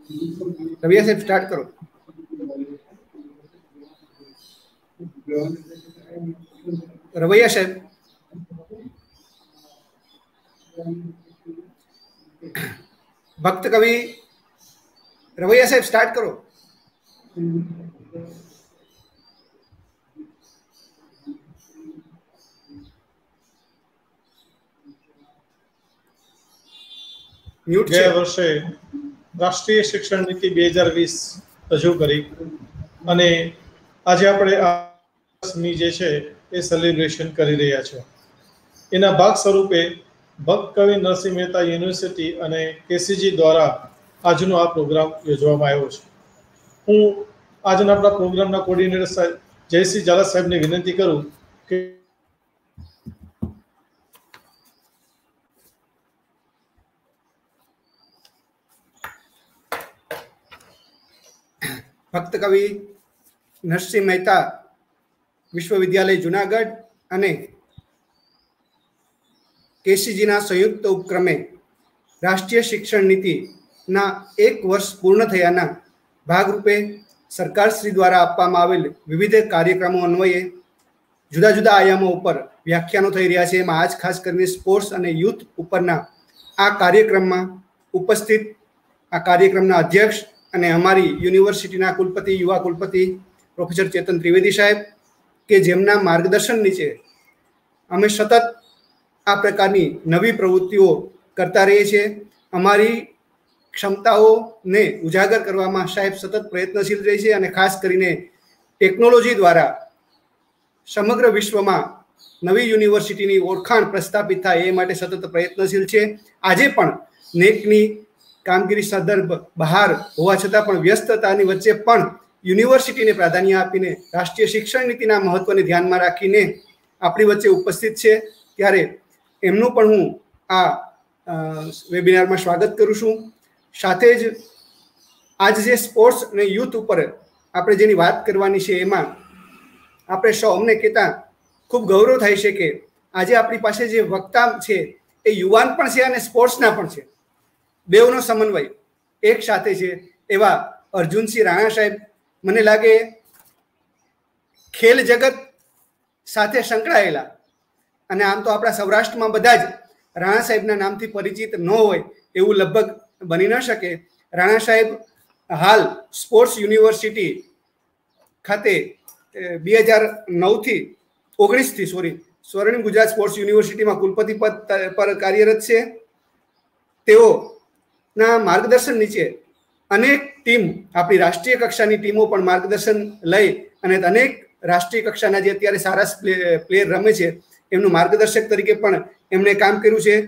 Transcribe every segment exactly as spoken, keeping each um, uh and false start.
रवैया साहब स्टार्ट करो। रवैया साहब, भक्त कवि रवैया साहब स्टार्ट करो। म्यूट गया वर्षे राष्ट्रीय शिक्षण नीति બે હજાર વીસ રજૂ કરી અને આજે આપણે આ જે છે એ સેલિબ્રેશન કરી રહ્યા છે। એના ભાગ સ્વરૂપે ભક્ત કવિ નરસિંહ મહેતા યુનિવર્સિટી અને કેસીજી દ્વારા આજનો આ પ્રોગ્રામ યોજવામાં આવ્યો છે। હું આજના આપણા પ્રોગ્રામના કોર્ડિનેટર સાહેબ જયસિંહ ઝાલા સાહેબને વિનંતી કરું કે भक्त कवि नरसिंह मेहता विश्वविद्यालय जूनागढ़ અને કેસીજીના સંયુક્ત ઉપક્રમે રાષ્ટ્રીય શિક્ષણ નીતિના એક વર્ષ પૂર્ણ થયાના ભાગરૂપે સરકારશ્રી દ્વારા આપવામાં આવેલ વિવિધ કાર્યક્રમો અન્વયે જુદા જુદા આયામો ઉપર વ્યાખ્યાનો થઈ રહ્યા છે। એમાં આજ ખાસ કરીને સ્પોર્ટ્સ અને યુથ ઉપરના આ કાર્યક્રમમાં ઉપસ્થિત આ કાર્યક્રમના અધ્યક્ષ અને અમારી યુનિવર્સિટીના કુલપતિ યુવા કુલપતિ પ્રોફેસર ચેતન ત્રિવેદી સાહેબ કે જેમના માર્ગદર્શન નીચે અમે સતત આ પ્રકારની નવી પ્રવૃત્તિઓ કરતા રહીએ છીએ। અમારી ક્ષમતાઓને ઉજાગર કરવામાં સાહેબ સતત પ્રયત્નશીલ રહે છે અને ખાસ કરીને ટેકનોલોજી દ્વારા સમગ્ર વિશ્વમાં નવી યુનિવર્સિટીની ઓળખાણ પ્રસ્થાપિત થાય એ માટે સતત પ્રયત્નશીલ છે। આજે પણ નેકની કામગીરી સંદર્ભ બહાર હોવા છતાં પણ વ્યસ્તતાની વચ્ચે પણ યુનિવર્સિટીને પ્રાધાન્ય આપીને રાષ્ટ્રીય શિક્ષણ નીતિના મહત્વને ધ્યાનમાં રાખીને આપણી વચ્ચે ઉપસ્થિત છે। ત્યારે એમનું પણ હું આ વેબિનારમાં સ્વાગત કરું છું। સાથે જ આજ જે સ્પોર્ટ્સ અને યુથ ઉપર આપણે જેની વાત કરવાની છે એમાં આપણે સૌ અમને કહેતા ખૂબ ગૌરવ થાય છે કે આજે આપણી પાસે જે વક્તા છે એ યુવાન પણ છે અને સ્પોર્ટ્સના પણ છે। બેવનો સમન્વય એક સાથે છે એવા અર્જુનસિંહ રાણા સાહેબ મને લાગે ખેલ જગત સાથે સંકળાયેલા અને આમ તો આપણા સૌરાષ્ટ્રમાં બધા જ રાણા સાહેબના નામથી પરિચિત ન હોય એવું લગભગ બની ન શકે। રાણા સાહેબ હાલ સ્પોર્ટ્સ યુનિવર્સિટી ખાતે બે હજાર નવથી ઓગણીસથી સોરી સ્વર્ણિમ ગુજરાત સ્પોર્ટ્સ યુનિવર્સિટીમાં કુલપતિ પદ પર કાર્યરત છે। તેઓના માર્ગદર્શન નીચે અનેક ટીમ આપણી રાષ્ટ્રીય કક્ષાની ટીમો પણ માર્ગદર્શન લઈ અને અનેક રાષ્ટ્રીય કક્ષાના જે અત્યારે સારા પ્લેયર રમે છે એમનું માર્ગદર્શક તરીકે પણ એમણે કામ કર્યું છે।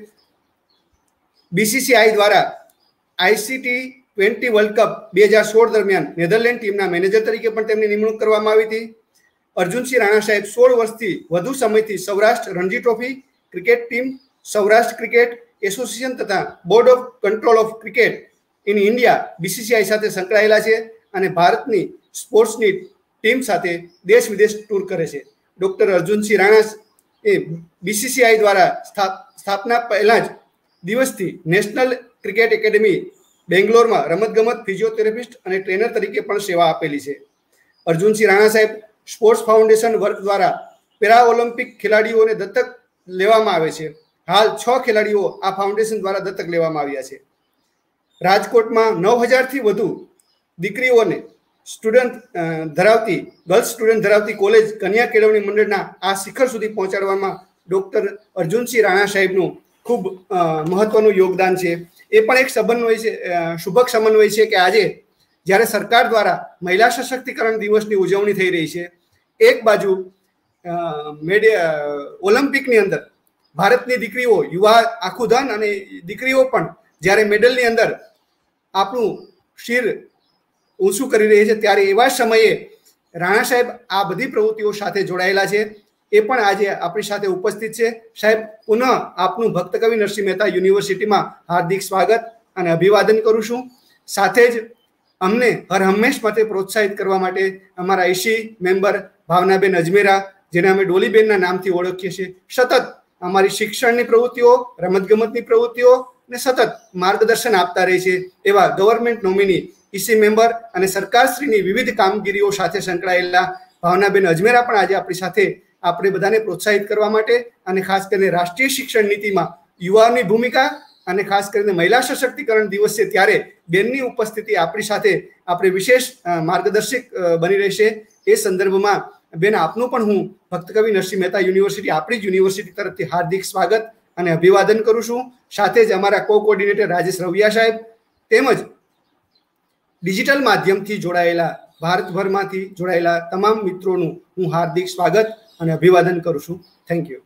બીસીસીઆઈ દ્વારા આઈસીટી ટ્વેન્ટી વર્લ્ડ કપ બે હજાર સોળ દરમિયાન નેધરલેન્ડ ટીમના મેનેજર તરીકે પણ તેમની નિમણૂક કરવામાં આવી હતી। અર્જુનસિંહ રાણા સાહેબ સોળ વર્ષથી વધુ સમયથી Saurashtra Ranji trophy cricket team, Saurashtra cricket association તથા board of control of cricket in India BCCI સાથે સંકળાયેલા છે અને ભારતની સ્પોર્ટ્સની ટીમ સાથે દેશ વિદેશ ટૂર કરે છે। ડોક્ટર અર્જુનસિંહ રાણા એ બીસીસીઆઈ દ્વારા સ્થાપના પહેલા જ દિવસથી નેશનલ ક્રિકેટ એકેડમી બેંગ્લોરમાં રમતગમત ફિઝિયોથેરાપિસ્ટ અને ટ્રેનર તરીકે પણ સેવા આપેલી છે। અર્જુનસિંહ રાણા સાહેબ સ્પોર્ટ્સ ફાઉન્ડેશન વર્ક દ્વારા પેરા ઓલિમ્પિક ખેલાડીઓને દત્તક લેવામાં આવે છે। હાલ છ ખેલાડીઓ આ ફાઉન્ડેશન દ્વારા દત્તક લેવામાં આવ્યા છે। રાજકોટમાં નવ હજારથી વધુ દીકરીઓને સ્ટુડન્ટ ધરાવતી ગર્લ્સ સ્ટુડન્ટ ધરાવતી કોલેજ કન્યા કેળવણી મંડળના આ શિખર સુધી પહોંચાડવામાં ડોક્ટર અર્જુનસિંહ રાણા સાહેબનું ખૂબ મહત્વનું યોગદાન છે। એ પણ એક સમન્વય છે, શુભક સમન્વય છે કે આજે જ્યારે સરકાર દ્વારા મહિલા સશક્તિકરણ દિવસની ઉજવણી થઈ રહી છે, એક બાજુ મેડે ઓલિમ્પિકની અંદર ભારતની દીકરીઓ યુવા આખું ધન અને દીકરીઓ પણ જ્યારે મેડલની અંદર આપણું શિર ઊંચું કરી રહી છે ત્યારે એવા સમયે રાણા સાહેબ આ બધી પ્રવૃત્તિઓ સાથે જોડાયેલા છે। એ પણ આજે આપણી સાથે ઉપસ્થિત છે। સાહેબ પુનઃ આપનું ભક્ત કવિ નરસિંહ મહેતા યુનિવર્સિટીમાં હાર્દિક સ્વાગત અને અભિવાદન કરું છું। સાથે જ અમને હર હંમેશ માટે પ્રોત્સાહિત કરવા માટે અમારા આઈસી મેમ્બર ભાવનાબેન અજમેરા, જેને અમે ડોલીબેનના નામથી ઓળખીએ છીએ, સતત અમારી શિક્ષણની પ્રવૃત્તિઓ, રમતગમતની પ્રવૃત્તિઓ ને સતત માર્ગદર્શન આપતા રહે છે એવા ગવર્મેન્ટ નોમિની, ઈસી મેમ્બર અને સરકારશ્રીની વિવિધ કામગીરીઓ સાથે સંકળાયેલા ભાવનાબેન અજમેરા પણ આજે આપણી સાથે આપણે બધાને પ્રોત્સાહિત કરવા માટે અને ખાસ કરીને રાષ્ટ્રીય શિક્ષણ નીતિમાં યુવાઓની ભૂમિકા અને ખાસ કરીને મહિલા સશક્તિકરણ દિવસ છે ત્યારે બેનની ઉપસ્થિતિ આપણી સાથે આપણે વિશેષ માર્ગદર્શક બની રહેશે। એ સંદર્ભમાં બેન આપનું પણ હું ભક્ત કવિ નરસિંહ મહેતા યુનિવર્સિટી આપણી જ યુનિવર્સિટી તરફથી હાર્દિક સ્વાગત અને અભિવાદન કરું છું। સાથે જ અમારા કો કોર્ડિનેટર રાજેશ રવિયા સાહેબ તેમજ ડિજિટલ માધ્યમથી જોડાયેલા ભારતભરમાંથી જોડાયેલા તમામ મિત્રોનું હું હાર્દિક સ્વાગત અને અભિવાદન કરું છું। Thank you.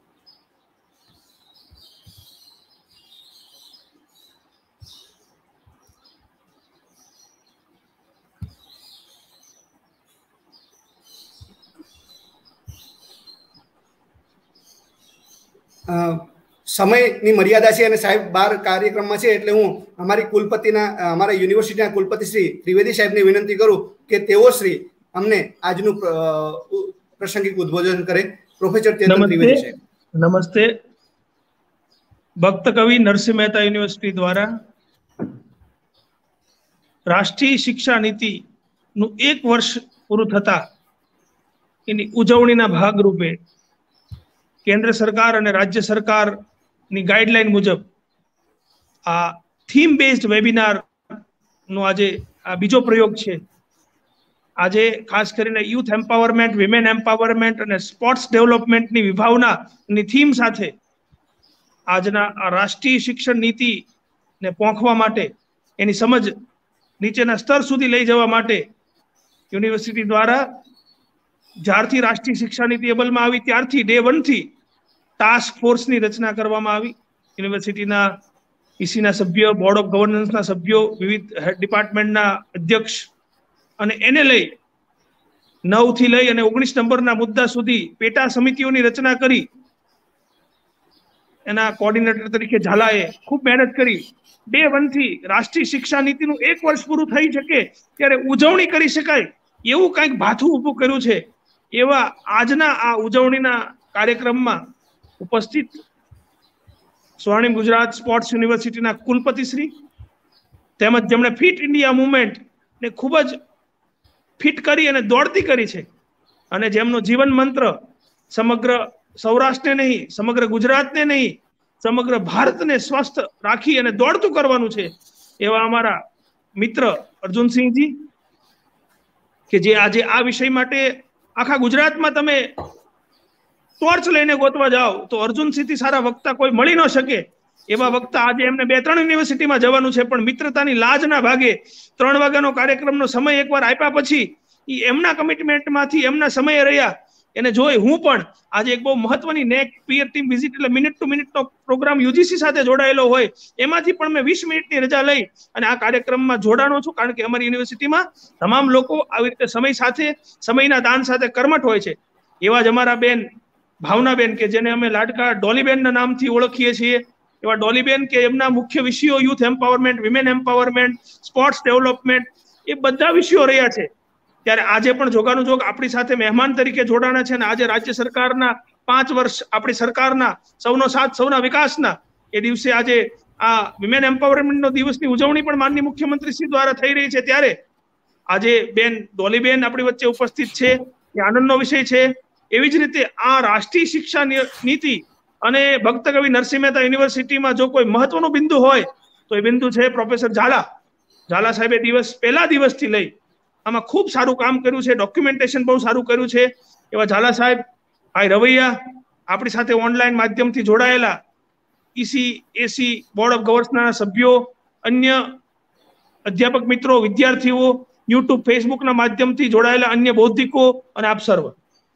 સમયની મર્યાદા છે અને સાહેબ બાર કાર્યક્રમમાં છે એટલે હું અમારી કુલપતિના અમારા યુનિવર્સિટીના કુલપતિ શ્રી ત્રિવેદી સાહેબને વિનંતી કરું કે તેઓ શ્રી અમને આજનું પ્રાસંગિક ઉદ્બોધન કરે। પ્રોફેસર ચેતન ત્રિવેદી સાહેબ। નમસ્તે। ભક્ત કવિ નરસિંહ મહેતા યુનિવર્સિટી દ્વારા રાષ્ટ્રીય શિક્ષા નીતિનું એક વર્ષ પૂરું થતા એની ઉજવણીના ભાગરૂપે કેન્દ્ર સરકાર અને રાજ્ય સરકારની ગાઈડલાઈન મુજબ આ થીમ બેઝડ વેબિનાર નો આજે આ બીજો પ્રયોગ છે। આજે ખાસ કરીને યુથ એમ્પાવરમેન્ટ, વિમેન એમ્પાવરમેન્ટ અને સ્પોર્ટ્સ ડેવલપમેન્ટની વિભાવનાની થીમ સાથે આજના આ રાષ્ટ્રીય શિક્ષણ નીતિને પહોંચવા માટે એની સમજ નીચેના સ્તર સુધી લઈ જવા માટે યુનિવર્સિટી દ્વારા જ્યારથી રાષ્ટ્રીય શિક્ષા નીતિ અમલમાં આવી ત્યારથી ડે વનથી ટાસ્ક ફોર્સની રચના કરવામાં આવી। યુનિવર્સિટીના ઈસીના સભ્ય, બોર્ડ ઓફ ગવર્નન્સના સભ્યો, વિવિધ ડિપાર્ટમેન્ટના અધ્યક્ષ અને એને લઈ નવ થી લઈ અને ઓગણીસ નંબરના મુદ્દા સુધી પેટા સમિતિઓની રચના કરી એના કોર્ડિનેટર તરીકે ઝાલાએ ખૂબ મહેનત કરી ડે વન થી રાષ્ટ્રીય શિક્ષા નીતિનું એક વર્ષ પૂરું થઈ શકે ત્યારે ઉજવણી કરી શકાય એવું કંઈક ભાથું ઊભું કર્યું છે। એવા આજના આ ઉજવણીના કાર્યક્રમમાં ઉપસ્થિત સ્વર્ણિમ ગુજરાત સ્પોર્ટ્સ યુનિવર્સિટીના કુલપતિશ્રી તેમજ જેમણે ફિટ ઇન્ડિયા મુવમેન્ટ ને ખૂબ જ ફિટ કરી અને દોડતી કરી છે અને જેમનો જીવન મંત્ર સમગ્ર સૌરાષ્ટ્રને નહીં, સમગ્ર ગુજરાતને નહીં, સમગ્ર ભારતને સ્વસ્થ રાખી અને દોડતું કરવાનું છે એવા અમારા મિત્ર અર્જુનસિંહજી કે જે આજે આ વિષય માટે આખા ગુજરાતમાં તમે ટોર્ચ લઈને ગોતવા જાઓ તો અર્જુનસિંહથી સારા વક્તા કોઈ મળી ન શકે એવા વક્તા આજે એમને બે ત્રણ યુનિવર્સિટીમાં જવાનું છે પણ મિત્રતાની લાજના ભાગે ત્રણ વાગ્યાનો કાર્યક્રમનો સમય એકવાર આપ્યા પછી એ એમના કમિટમેન્ટમાંથી એમના સમયે રહ્યા એને જોઈ હું પણ આજે એક બહુ મહત્વની નેક પીયર ટીમ વિઝિટ એટલે મિનિટ ટુ મિનિટનો પ્રોગ્રામ યુજીસી સાથે જોડાયેલો હોય એમાંથી પણ મેં વીસ મિનિટની રજા લઈ અને આ કાર્યક્રમમાં જોડાણો છું કારણ કે અમારી યુનિવર્સિટીમાં તમામ લોકો આવી રીતે સમય સાથે સમયના દાન સાથે કર્મઠ હોય છે। એવા જ અમારા બેન ભાવનાબેન કે જેને અમે લાડકા ડોલીબેનના નામથી ઓળખીએ છીએ એવા ડોલીબેન કે એમના મુખ્ય વિષયો youth empowerment, women empowerment, sports development એ બધા વિષયો રહ્યા છે। ત્યારે આજે પણ જોગાનું જોગ આપણી સાથે મહેમાન તરીકે જોડાણા છે અને આજે રાજ્ય સરકારના પાંચ વર્ષ આપણી સરકારના સૌનો સાથ સૌના વિકાસના એ દિવસે આજે આ વિમેન એમ્પાવરમેન્ટનો દિવસની ઉજવણી પણ માનનીય મુખ્યમંત્રી શ્રી દ્વારા થઈ રહી છે ત્યારે આજે બેન ડોલીબેન આપણી વચ્ચે ઉપસ્થિત છે એ આનંદનો વિષય છે। એવી જ રીતે આ રાષ્ટ્રીય શિક્ષા નીતિ અને ભક્ત કવિ નરસિંહ મહેતા યુનિવર્સિટીમાં જો કોઈ મહત્વનું બિંદુ હોય તો એ બિંદુ છે પ્રોફેસર ઝાલા। ઝાલા સાહેબે દિવસ પહેલા દિવસથી લઈ આમાં ખૂબ સારું કામ કર્યું છે, ડોક્યુમેન્ટેશન બહુ સારું કર્યું છે એવા ઝાલા સાહેબ, ભાઈ રવૈયા આપણી સાથે ઓનલાઈન માધ્યમથી જોડાયેલા ઈસી, એસી, બોર્ડ ઓફ ગવર્નન્સના સભ્યો, અન્ય અધ્યાપક મિત્રો, વિદ્યાર્થીઓ, યુટ્યુબ, ફેસબુકના માધ્યમથી જોડાયેલા અન્ય બૌદ્ધિકો અને આપ સર્વ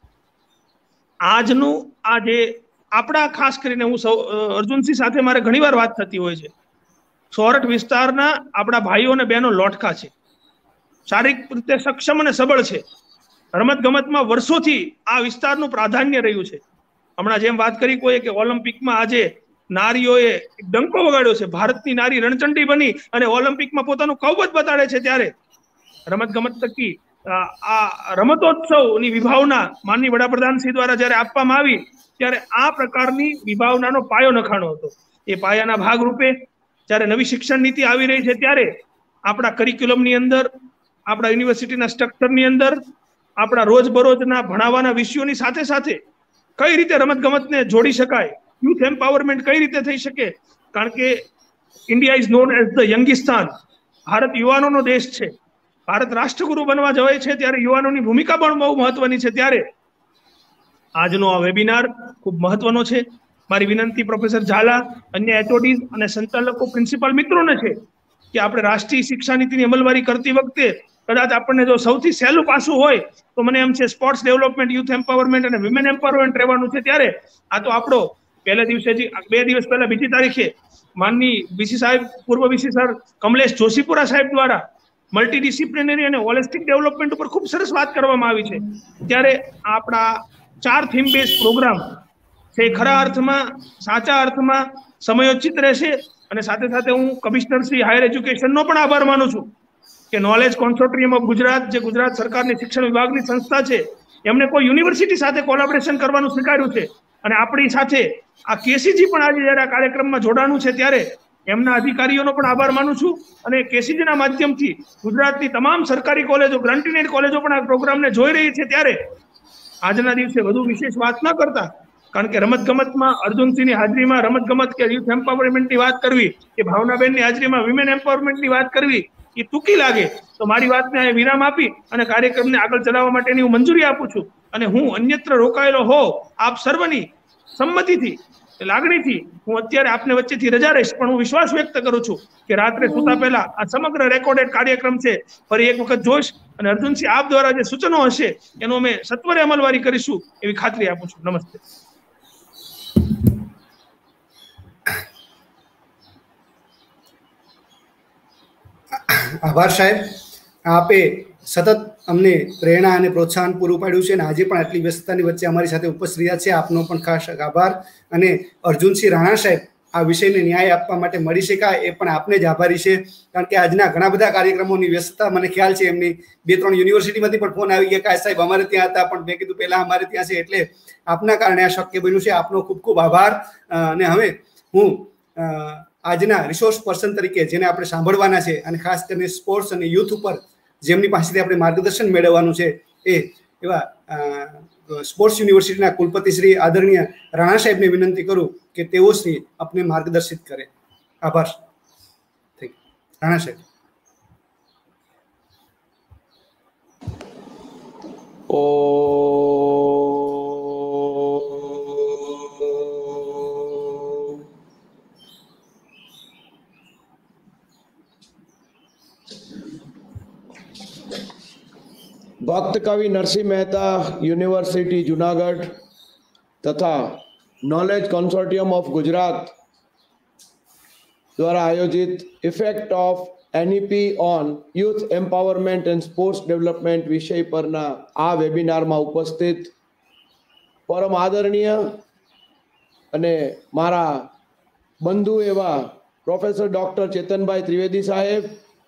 આજનું આ જે આપણા ખાસ કરીને હું સૌ અર્જુનસિંહ સાથે મારે ઘણીવાર વાત થતી હોય છે સોરઠ વિસ્તારના આપણા ભાઈઓ અને બહેનો લોટકા છે, શારીરિક રીતે સક્ષમ અને સબળ છે, રમત ગમતમાં વર્ષોથી આ વિસ્તારનું પ્રાધાન્ય રહ્યું છે। હમણાં જેમ વાત કરી કોઈ કે ઓલિમ્પિકમાં આજે નારીઓએ ડંકો વગાડ્યો છે, ભારતની નારી રણચંડી બની અને ઓલિમ્પિકમાં પોતાનું કૌવત બતાડે છે ત્યારે રમત ગમત થકી આ રમતોત્સવની વિભાવના માનનીય વડાપ્રધાન શ્રી દ્વારા જયારે આપવામાં આવી ત્યારે આ પ્રકારની વિભાવનાનો પાયો નખાણો હતો। એ પાયાના ભાગરૂપે જ્યારે નવી શિક્ષણ નીતિ આવી રહી છે ત્યારે આપણા કરિક્યુલમની અંદર, આપણા યુનિવર્સિટીના સ્ટ્રક્ચરની અંદર, આપણા રોજબરોજના ભણાવવાના વિષયોની સાથે સાથે કઈ રીતે રમતગમતને જોડી શકાય, યુથ એમ્પાવરમેન્ટ કઈ રીતે થઈ શકે, કારણ કે India is known as the Youngistan. Bharat યુવાનોનો દેશ છે. ભારત રાષ્ટ્રગુરુ બનવા જવાય છે ત્યારે યુવાનોની ભૂમિકા પણ બહુ મહત્વની છે. ત્યારે આજનો આ વેબિનાર ખૂબ મહત્વનો છે. મારી વિનંતી પ્રોફેસર ઝાલા, અન્ય એચઓડીઝ અને સંચાલકો, પ્રિન્સિપાલ મિત્રોને છે કે આપણે રાષ્ટ્રીય શિક્ષા નીતિની અમલવારી કરતી વખતે કદાચ આપણને જો સૌથી સહેલું પાસું હોય તો મને એમ છે સ્પોર્ટ્સ ડેવલપમેન્ટ, યુથ એમ્પાવરમેન્ટ અને વિમેન એમ્પાવરમેન્ટ રહેવાનું છે. ત્યારે આ તો આપણો પહેલા દિવસે બે દિવસ પહેલા બીજી તારીખે માનની વીસી સાહેબ, પૂર્વ વીસી સર કમલેશ જોશીપુરા સાહેબ દ્વારા મલ્ટીડિસિપ્લિનરી અને હોલિસ્ટિક ડેવલપમેન્ટ ઉપર ખૂબ સરસ વાત કરવામાં આવી છે. ત્યારે આપણા ચાર થીમ બેઝ પ્રોગ્રામ છે ખરા અર્થમાં, સાચા અર્થમાં સમયોચિત રહેશે. અને સાથે સાથે હું કમિશનર શ્રી હાયર એજ્યુકેશનનો પણ આભાર માનું છું કે નોલેજ કોન્સોર્ટિયમ ઓફ ગુજરાત, જે ગુજરાત સરકારની શિક્ષણ વિભાગની સંસ્થા છે, એમને કોઈ યુનિવર્સિટી સાથે કોલેબોરેશન કરવાનું સ્વીકાર્યું છે. અને આપણી સાથે આ કેસીજી પણ આજે જયારે આ કાર્યક્રમમાં જોડાણું છે ત્યારે એમના અધિકારીઓનો પણ આભાર માનું છું. અને કેસીજીના માધ્યમથી ગુજરાતની તમામ સરકારી કોલેજો, ગ્રાન્ટેડ કોલેજો પણ આ પ્રોગ્રામને જોઈ રહી છે. ત્યારે આજના દિવસે વધુ વિશેષ વાત ન કરતા, કારણ કે રમતગમતમાં અર્જુનસિંહની હાજરીમાં રમતગમત કે યુથ એમ્પાવરમેન્ટની વાત કરવી, કે ભાવનાબેનની હાજરીમાં વિમેન એમ્પાવરમેન્ટની વાત કરવી એ ટૂંકી લાગે. તો મારી વાતને વિરામ આપી અને કાર્યક્રમને આગળ ચલાવવા માટેની હું મંજૂરી આપું છું. અને હું અન્યત્ર રોકાયેલો હો આપ સર્વની સંમતિથી, લાગણીથી હું અત્યારે આપને વચ્ચેથી રજા રહીશ. પણ હું વિશ્વાસ વ્યક્ત કરું છું કે રાત્રે સુતા પહેલા આ સમગ્ર રેકોર્ડેડ કાર્યક્રમ છે ફરી એક વખત જોઈશ અને અર્જુનસિંહ આપ દ્વારા જે સૂચનો હશે એનો અમે સત્વરે અમલવારી કરીશું એવી ખાતરી આપું છું. નમસ્તે. આભાર સાહેબ. આપે સતત અમને પ્રેરણા અને પ્રોત્સાહન પૂરું પાડ્યું છે અને આજે પણ આટલી વ્યસ્તતાની વચ્ચે અમારી સાથે ઉપસ્થિત રહ્યા છે. આપનો પણ ખાસ આભાર. અને અર્જુનસિંહ રાણા સાહેબ આ વિષયને ન્યાય આપવા માટે મળી શકાય એ પણ આપને જ આભારી છે. કારણ કે આજના ઘણા બધા કાર્યક્રમોની વ્યસ્તતા મને ખ્યાલ છે. એમની બે ત્રણ યુનિવર્સિટીમાંથી પણ ફોન આવી ગયા કે સાહેબ અમારે ત્યાં હતા, પણ મેં કીધું પહેલા અમારે ત્યાં છે. એટલે આપના કારણે આ શક્ય બન્યું છે. આપનો ખૂબ ખૂબ આભાર. અને હવે હું આજના રિસોર્સ પર્સન તરીકે જેને આપણે સાંભળવાના છે અને ખાસ કરીને સ્પોર્ટ્સ અને યુથ ઉપર જેમની પાસેથી આપણે માર્ગદર્શન મેળવવાનું છે એ એવા સ્પોર્ટ્સ યુનિવર્સિટીના કુલપતિ શ્રી આદરણીય રાણા સાહેબને વિનંતી કરું કે તેઓ શ્રી આપને માર્ગદર્શિત કરે. આભાર. રાણા સાહેબ. ઓ ભક્ત કવિ નરસિંહ મહેતા યુનિવર્સિટી જુનાગઢ તથા નોલેજ કોન્સોર્ટિયમ ઓફ ગુજરાત દ્વારા આયોજિત effect of NEP on youth empowerment and sports development વિષય પરના આ વેબિનારમાં ઉપસ્થિત પરમ આદરણીય અને મારા બંધુ એવા પ્રોફેસર ડોક્ટર ચેતનભાઈ ત્રિવેદી સાહેબ,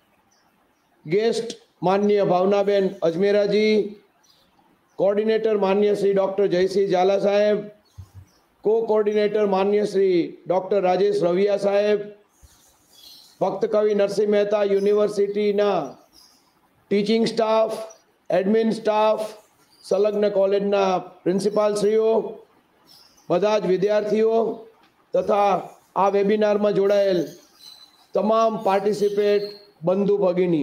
ગેસ્ટ માનનીય ભાવનાબેન અજમેરાજી, કોઓર્ડિનેટર માનનીય શ્રી ડોક્ટર જયસિંહ ઝાલા સાહેબ, કો કોઓર્ડિનેટર માનનીય શ્રી ડોક્ટર રાજેશ રવિયા સાહેબ, ભક્ત કવિ નરસિંહ મહેતા યુનિવર્સિટીના ટીચિંગ સ્ટાફ, એડમિન સ્ટાફ, સંલગ્ન કોલેજના પ્રિન્સિપાલશ્રીઓ, બધા જ વિદ્યાર્થીઓ તથા આ વેબિનારમાં જોડાયેલ તમામ પાર્ટિસિપેટ બંધુ ભગીની,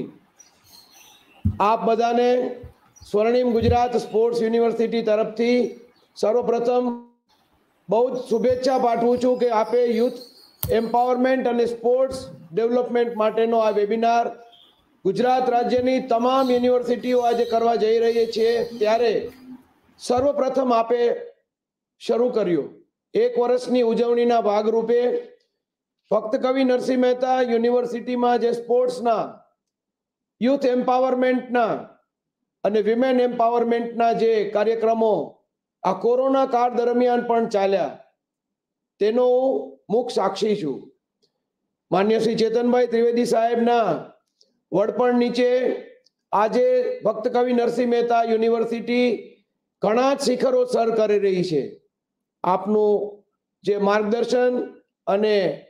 આપ બધાને સ્વર્ણિમ ગુજરાત સ્પોર્ટ્સ યુનિવર્સિટી તરફથી સર્વપ્રથમ બહુ જ શુભેચ્છા પાઠવું છું કે આપે યુથ એમ્પાવરમેન્ટ અને સ્પોર્ટ્સ ડેવલપમેન્ટ માટેનો આ વેબિનાર ગુજરાત રાજ્યની તમામ યુનિવર્સિટીઓ આજે કરવા જઈ રહી છે ત્યારે સર્વપ્રથમ આપે શરૂ કર્યો. એક વર્ષની ઉજવણીના ભાગરૂપે ભક્ત કવિ નરસિંહ મહેતા યુનિવર્સિટીમાં જે સ્પોર્ટ્સના, યુથ એમ્પાવરમેન્ટના અને વિમેન એમ્પાવરમેન્ટના જે કાર્યક્રમો આ કોરોના કાળ દરમિયાન પણ ચાલ્યા તેનો હું મુખ સાક્ષી છું. માન્ય શ્રી ચેતનભાઈ ત્રિવેદી સાહેબના વડપણ નીચે આજે ભક્ત કવિ નરસિંહ મહેતા યુનિવર્સિટી ઘણા જ શિખરો સર કરી રહી છે. આપનું જે માર્ગદર્શન અને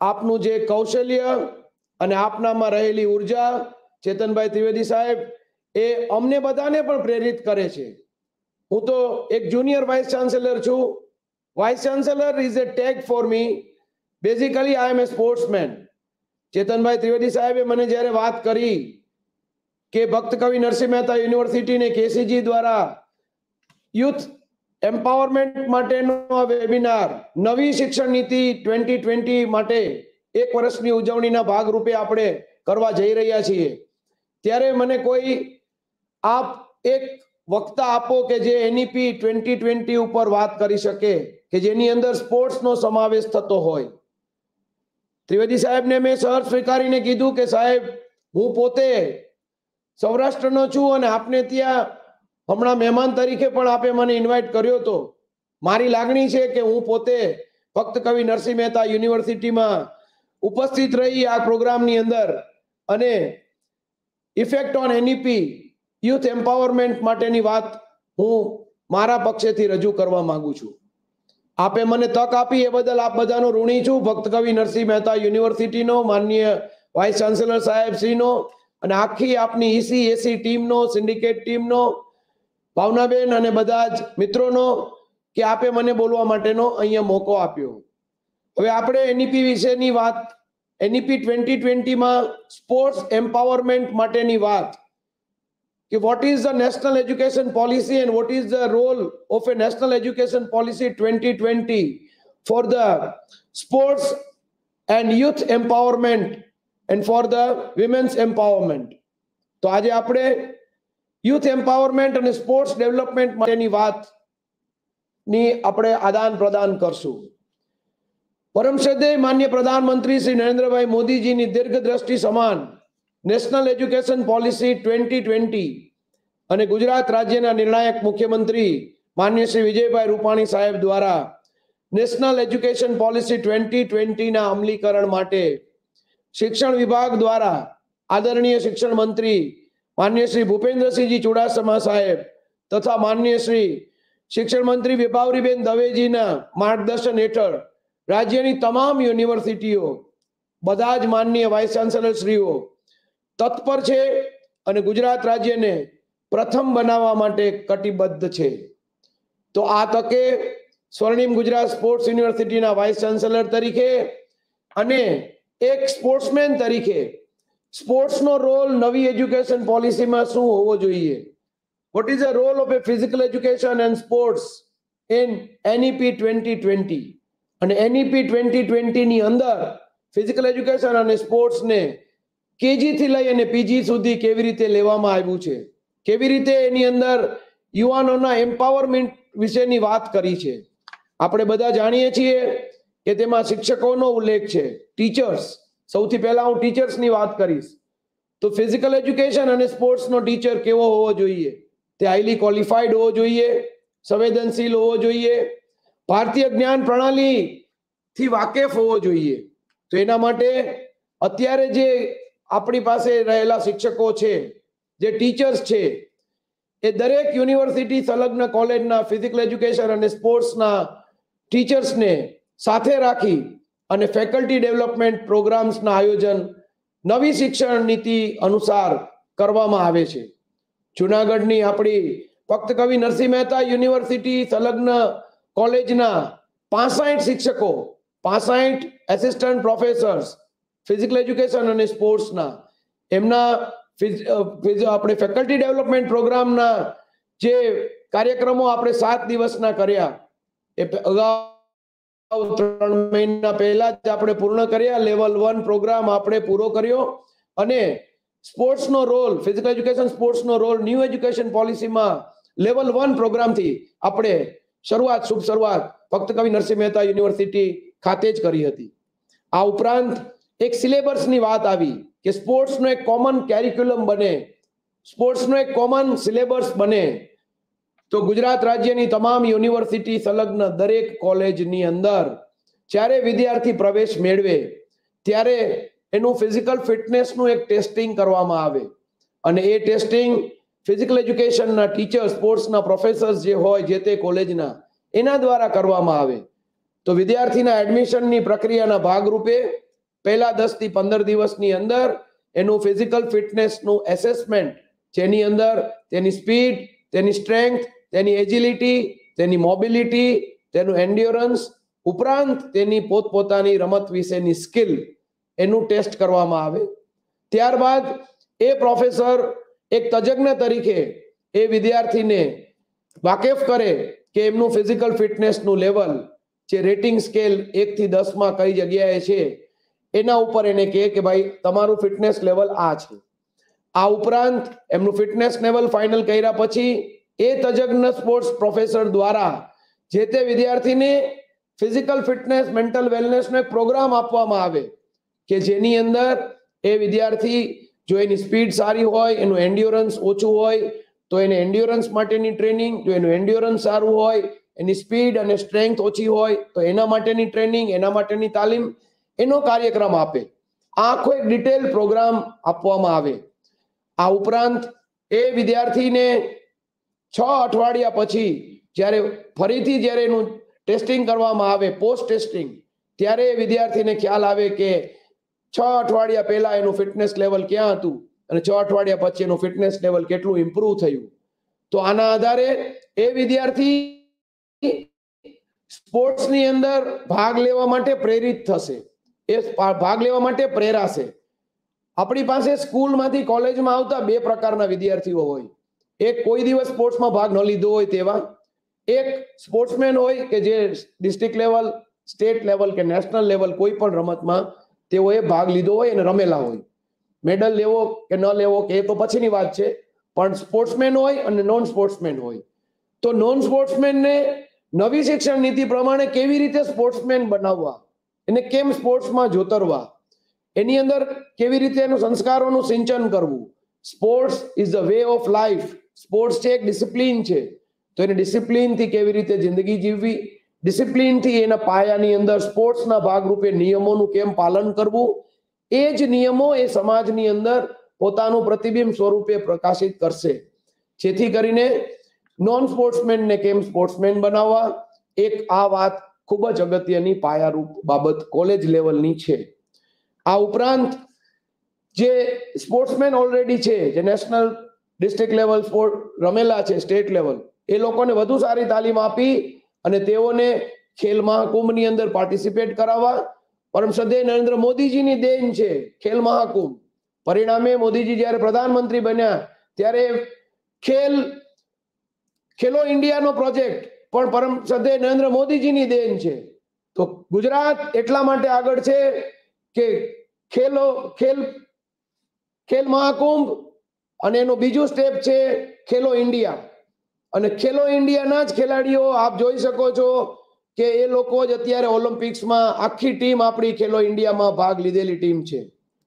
આપનું જે કૌશલ્ય અને આપનામાં રહેલી ઉર્જા ચેતનભાઈ ત્રિવેદી સાહેબ એ અમને બધાને પણ પ્રેરિત કરે છે. હું તો એક જુનિયર વાઇસ ચાન્સેલર છું. Vice chancellor is a tag for me. Basically I am a sportsman. ચેતનભાઈ ત્રિવેદી સાહેબે મને જ્યારે વાત કરી કે ભક્ત કવિ નરસિંહ મહેતા યુનિવર્સિટી ને કેસીજી દ્વારા યુથ એમ્પાવરમેન્ટ માટેનો આ વેબિનાર નવી શિક્ષણ નીતિ ટ્વેન્ટી ટ્વેન્ટી માટે એક વર્ષની ઉજવણીના ભાગરૂપે આપણે કરવા જઈ રહ્યા છીએ, ત્યારે મને કોઈ આપ એક વક્તા આપો કે જે એનઈપી ટ્વેન્ટી ટ્વેન્ટી ઉપર વાત કરી શકે, કે જેની અંદર સ્પોર્ટ્સનો સમાવેશ થતો હોય. ત્રિવેદી સાહેબને મેં સહજ સ્વીકારીને કીધું કે સાહેબ, હું પોતે સૌરાષ્ટ્રનો છું અને આપને ત્યાં હમણાં મહેમાન તરીકે પણ આપે મને ઇન્વાઇટ કર્યો હતો. મારી લાગણી છે કે હું પોતે ભક્ત કવિ નરસિંહ મહેતા યુનિવર્સિટીમાં ઉપસ્થિત રહી આ પ્રોગ્રામની અંદર અને effect on NEP youth empowerment માટેની વાત હું મારા પક્ષેથી રજૂ કરવા માંગુ છું. આપે મને તક આપી એ બદલ આપ બધાનો ઋણી છું. ભક્ત કવિ નરસિંહ મહેતા યુનિવર્સિટીનો, માનનીય વાઇસ ચાન્સેલર સાહેબ શ્રીનો અને આખી આપની ઈસી એસી ટીમનો, સિન્ડિકેટ ટીમનો, ભાવનાબેન અને બધા જ મિત્રોનો કે આપે મને બોલવા માટેનો અહીંયા મોકો આપ્યો. હવે આપણે એનઈપી વિશેની વાત, એનઈપી ટ્વેન્ટી ટ્વેન્ટીમાં સ્પોર્ટ્સ એમ્પાવરમેન્ટ માટેની વાત કે what is the national education policy and what is the role of a national education policy twenty twenty for the sports and youth empowerment and for the women's empowerment. તો આજે આપણે youth empowerment અને sports development માટેની વાતની આપણે આદાન પ્રદાન કરશું. પરમ શ્રદ્ધેય માન્ય પ્રધાનમંત્રી શ્રી નરેન્દ્રભાઈ મોદીજીની દીર્ઘ દ્રષ્ટિ સમાન national education policy twenty twenty અને ગુજરાત રાજ્યના નિર્ણાયક મુખ્યમંત્રી માન્ય શ્રી વિજયભાઈ રૂપાણી સાહેબ દ્વારા નેશનલ એજ્યુકેશન પોલિસી ટ્વેન્ટી ટ્વેન્ટીના અમલીકરણ માટે શિક્ષણ વિભાગ દ્વારા આદરણીય શિક્ષણ મંત્રી માન્ય શ્રી ભૂપેન્દ્રસિંહજી ચુડાસમા સાહેબ તથા માન્ય શ્રી શિક્ષણ મંત્રી વિભાવરીબેન દવેજીના માર્ગદર્શન હેઠળ રાજ્યની તમામ યુનિવર્સિટીઓ, બધા જ માનનીય વાઇસ ચાન્સેલર શ્રીઓ તત્પર છે અને ગુજરાત રાજ્યને પ્રથમ બનાવવા માટે કટિબદ્ધ છે. તો આ તકે સ્વર્ણિમ ગુજરાત સ્પોર્ટ્સ યુનિવર્સિટીના વાઇસ ચાન્સેલર તરીકે અને એક સ્પોર્ટ્સમેન તરીકે સ્પોર્ટ્સનો રોલ નવી એજ્યુકેશન પોલિસીમાં શું હોવો જોઈએ, what is the role of a physical education and sports in NEP twenty twenty અને એનઈપી ટ્વેન્ટી ટ્વેન્ટી ની અંદર ફિઝિકલ એજ્યુકેશન અને સ્પોર્ટ્સને કેજી થી લઈ અને પીજી સુધી કેવી રીતે લેવામાં આવ્યું છે, કેવી રીતે એની અંદર યુવાનોના એમ્પાવરમેન્ટ વિશેની વાત કરી છે. આપણે બધા જાણીએ છીએ કે તેમાં શિક્ષકોનો ઉલ્લેખ છે, ટીચર્સ. સૌથી પહેલા હું ટીચર્સની વાત કરીશ. તો ફિઝિકલ એજ્યુકેશન અને સ્પોર્ટ્સનો ટીચર કેવો હોવો જોઈએ? તે હાઈલી ક્વોલિફાઈડ હોવો જોઈએ, સંવેદનશીલ હોવો જોઈએ, ભારતીય જ્ઞાન પ્રણાલી થી વાકેફ હોવો જોઈએ. તો એના માટે અત્યારે જે આપણી પાસે રહેલા શિક્ષકો છે, જે ટીચર્સ છે, એ દરેક યુનિવર્સિટી સંલગ્ન કોલેજના ફિઝિકલ એજ્યુકેશન અને સ્પોર્ટ્સના ટીચર્સને સાથે રાખી અને ફેકલ્ટી ડેવલપમેન્ટ પ્રોગ્રામ્સના આયોજન નવી શિક્ષણ નીતિ અનુસાર કરવામાં આવે છે. જુનાગઢની આપણી ભક્ત કવિ નરસિંહ મહેતા યુનિવર્સિટી સંલગ્ન કોલેજના પાસઠ શિક્ષકો, પાસઠ એસિસ્ટન્ટ પ્રોફેસર્સ ફિઝિકલ એજ્યુકેશન અને સ્પોર્ટ્સના, એમના આપણે ફેકલ્ટી ડેવલપમેન્ટ પ્રોગ્રામના જે કાર્યક્રમો આપણે સાત દિવસના કર્યા એ અગાઉ ત્રણ મહિના પહેલા જ આપણે પૂર્ણ કર્યા. લેવલ વન પ્રોગ્રામ આપણે પૂરો કર્યો અને સ્પોર્ટ્સનો રોલ, ફિઝિકલ એજ્યુકેશન સ્પોર્ટ્સનો રોલ ન્યૂ એજ્યુકેશન પોલિસીમાં લેવલ વન પ્રોગ્રામથી આપણે શરૂઆત, શુભ શરૂઆત ભક્ત કવિ નરસિંહ મહેતા યુનિવર્સિટી ખાતે જ કરી હતી. આ ઉપરાંત એક સિલેબસની વાત આવી કે સ્પોર્ટ્સનો એક કોમન કેરિક્યુલમ બને, સ્પોર્ટ્સનો એક કોમન સિલેબસ બને. તો ગુજરાત રાજ્યની તમામ યુનિવર્સિટી સંલગ્ન દરેક કોલેજની અંદર જ્યારે વિદ્યાર્થી પ્રવેશ મેળવે ત્યારે એનું ફિઝિકલ ફિટનેસનું એક ટેસ્ટિંગ કરવામાં આવે અને એ ટેસ્ટિંગ ફિઝિકલ એજ્યુકેશનના ટીચર, સ્પોર્ટ્સના પ્રોફેસર્સ જે હોય જે તે કોલેજના, એના દ્વારા કરવામાં આવે. તો વિદ્યાર્થીના એડમિશનની પ્રક્રિયાના ભાગરૂપે પહેલા દસ થી પંદર દિવસની અંદર એનું ફિઝિકલ ફિટનેસનું એસેસમેન્ટ, જેની અંદર તેની સ્પીડ, તેની સ્ટ્રેન્થ, તેની એજિલિટી, તેની મોબિલિટી, તેનું એન્ડ્યોરન્સ, ઉપરાંત તેની પોતપોતાની રમત વિશેની સ્કિલ, એનું ટેસ્ટ કરવામાં આવે. ત્યારબાદ એ પ્રોફેસર એક તજજ્ઞ તરીકે એ વિદ્યાર્થીને વાકેફ કરે કે એમનું ફિઝિકલ ફિટનેસનું લેવલ, જે રેટિંગ સ્કેલ એક થી દસ માં કઈ જગ્યાએ છે, એના ઉપર એને કહે કે ભાઈ તમારું ફિટનેસ લેવલ આ છે. આ ઉપરાંત એમનું ફિટનેસ લેવલ ફાઇનલ કર્યા પછી એ તજજ્ઞ સ્પોર્ટ્સ પ્રોફેસર દ્વારા જે તે વિદ્યાર્થીને ફિઝિકલ ફિટનેસ, મેન્ટલ વેલનેસનો એક પ્રોગ્રામ આપવામાં આવે કે જેની અંદર એ વિદ્યાર્થી જો એની સ્પીડ સારી હોય, એનું એન્ડ્યોરન્સ ઓછું હોય તો એને એન્ડ્યોરન્સ માટેની ટ્રેનિંગ, જો એનું એન્ડ્યોરન્સ સારું હોય, એની સ્પીડ અને સ્ટ્રેન્થ ઓછી હોય તો એના માટેની ટ્રેનિંગ, એના માટેની તાલીમ, એનો કાર્યક્રમ આપે. આખો એક ડિટેલ પ્રોગ્રામ આપવામાં આવે. આ ઉપરાંત એ વિદ્યાર્થીને છ અઠવાડિયા પછી જ્યારે ફરીથી જ્યારે એનું ટેસ્ટિંગ કરવામાં આવે, પોસ્ટ ટેસ્ટિંગ, ત્યારે એ વિદ્યાર્થીને ખ્યાલ આવે કે છ અઠવાડિયા પહેલા એનું ફિટનેસ લેવલ ક્યાં હતું અને છ અઠવાડિયા પછી એનું ફિટનેસ લેવલ કેટલું ઇમ્પ્રુવ થયું. તો આના આધારે એ વિદ્યાર્થી સ્પોર્ટ્સની અંદર ભાગ લેવા માટે પ્રેરિત થશે, એ ભાગ લેવા માટે પ્રેરાશે. આપણી પાસે સ્કૂલમાંથી કોલેજમાં આવતા બે પ્રકારના વિદ્યાર્થીઓ હોય. એક કોઈ દિવસ સ્પોર્ટ્સમાં ભાગ ન લીધો હોય તેવા, એક સ્પોર્ટ્સમેન હોય કે જે ડિસ્ટ્રિક્ટ લેવલ, સ્ટેટ લેવલ કે નેશનલ લેવલ કોઈ પણ રમતમાં તેઓએ ભાગ લીધો હોય અને રમેલા હોય. મેડલ લેવો કે ન લેવો કે એ તો પછીની વાત છે, પણ સ્પોર્ટ્સમેન હોય અને નોન સ્પોર્ટ્સમેન હોય. તો નોન સ્પોર્ટ્સમેનને નવી શિક્ષણ નીતિ પ્રમાણે કેવી રીતે સ્પોર્ટ્સમેન બનાવવા, એને કેમ સ્પોર્ટ્સમાં જોતરવા, એની અંદર કેવી રીતે એનું સંસ્કારોનું સિંચન કરવું. Sports is the way of life. Sports છે એક ડિસિપ્લિન છે, તો એને ડિસિપ્લિનથી કેવી રીતે જિંદગી જીવવી, ડિસિપ્લિનથી એના પાયાની અંદર સ્પોર્ટ્સના ભાગરૂપે નિયમોનું કેમ પાલન કરવું, એ જ નિયમો એ સમાજની અંદર પોતાનું પ્રતિબિંબ સ્વરૂપે પ્રકાશિત કરશે. જેથી કરીને નોન સ્પોર્ટ્સમેનને કેમ સ્પોર્ટ્સમેન બનાવવા, એક આ વાત ખૂબ જ અગત્યની પાયારૂપ બાબત કોલેજ લેવલની છે. આ ઉપરાંત જે સ્પોર્ટ્સમેન ઓલરેડી છે, જે નેશનલ, ડિસ્ટ્રિક્ટ લેવલ સ્પોર્ટ રમેલા છે, સ્ટેટ લેવલ, એ લોકોને વધુ સારી તાલીમ આપી અને તેઓને ખેલ મહાકુંભની અંદર પાર્ટિસિપેટ કરાવવા. પરમ શ્રદ્ધેય નરેન્દ્ર મોદીજીની દેન છે ખેલ મહાકુંભ. પરિણામે મોદીજી જ્યારે પ્રધાનમંત્રી બન્યા ત્યારે ખેલ ખેલો ઇન્ડિયાનો પ્રોજેક્ટ પણ પરમ શ્રદ્ધેય નરેન્દ્ર મોદીજીની દેન છે. તો ગુજરાત એટલા માટે આગળ છે કે ખેલો ખેલ ખેલ મહાકુંભ અને એનું બીજું સ્ટેપ છે ખેલો ઇન્ડિયા. અને ખેલો ઇન્ડિયાના જ ખેલાડીઓ આપ જોઈ શકો છો કે એ લોકો જ અત્યારે ઓલિમ્પિક્સમાં આખી ટીમ આપણી ખેલો ઇન્ડિયામાં ભાગ લીધેલી ટીમ છે.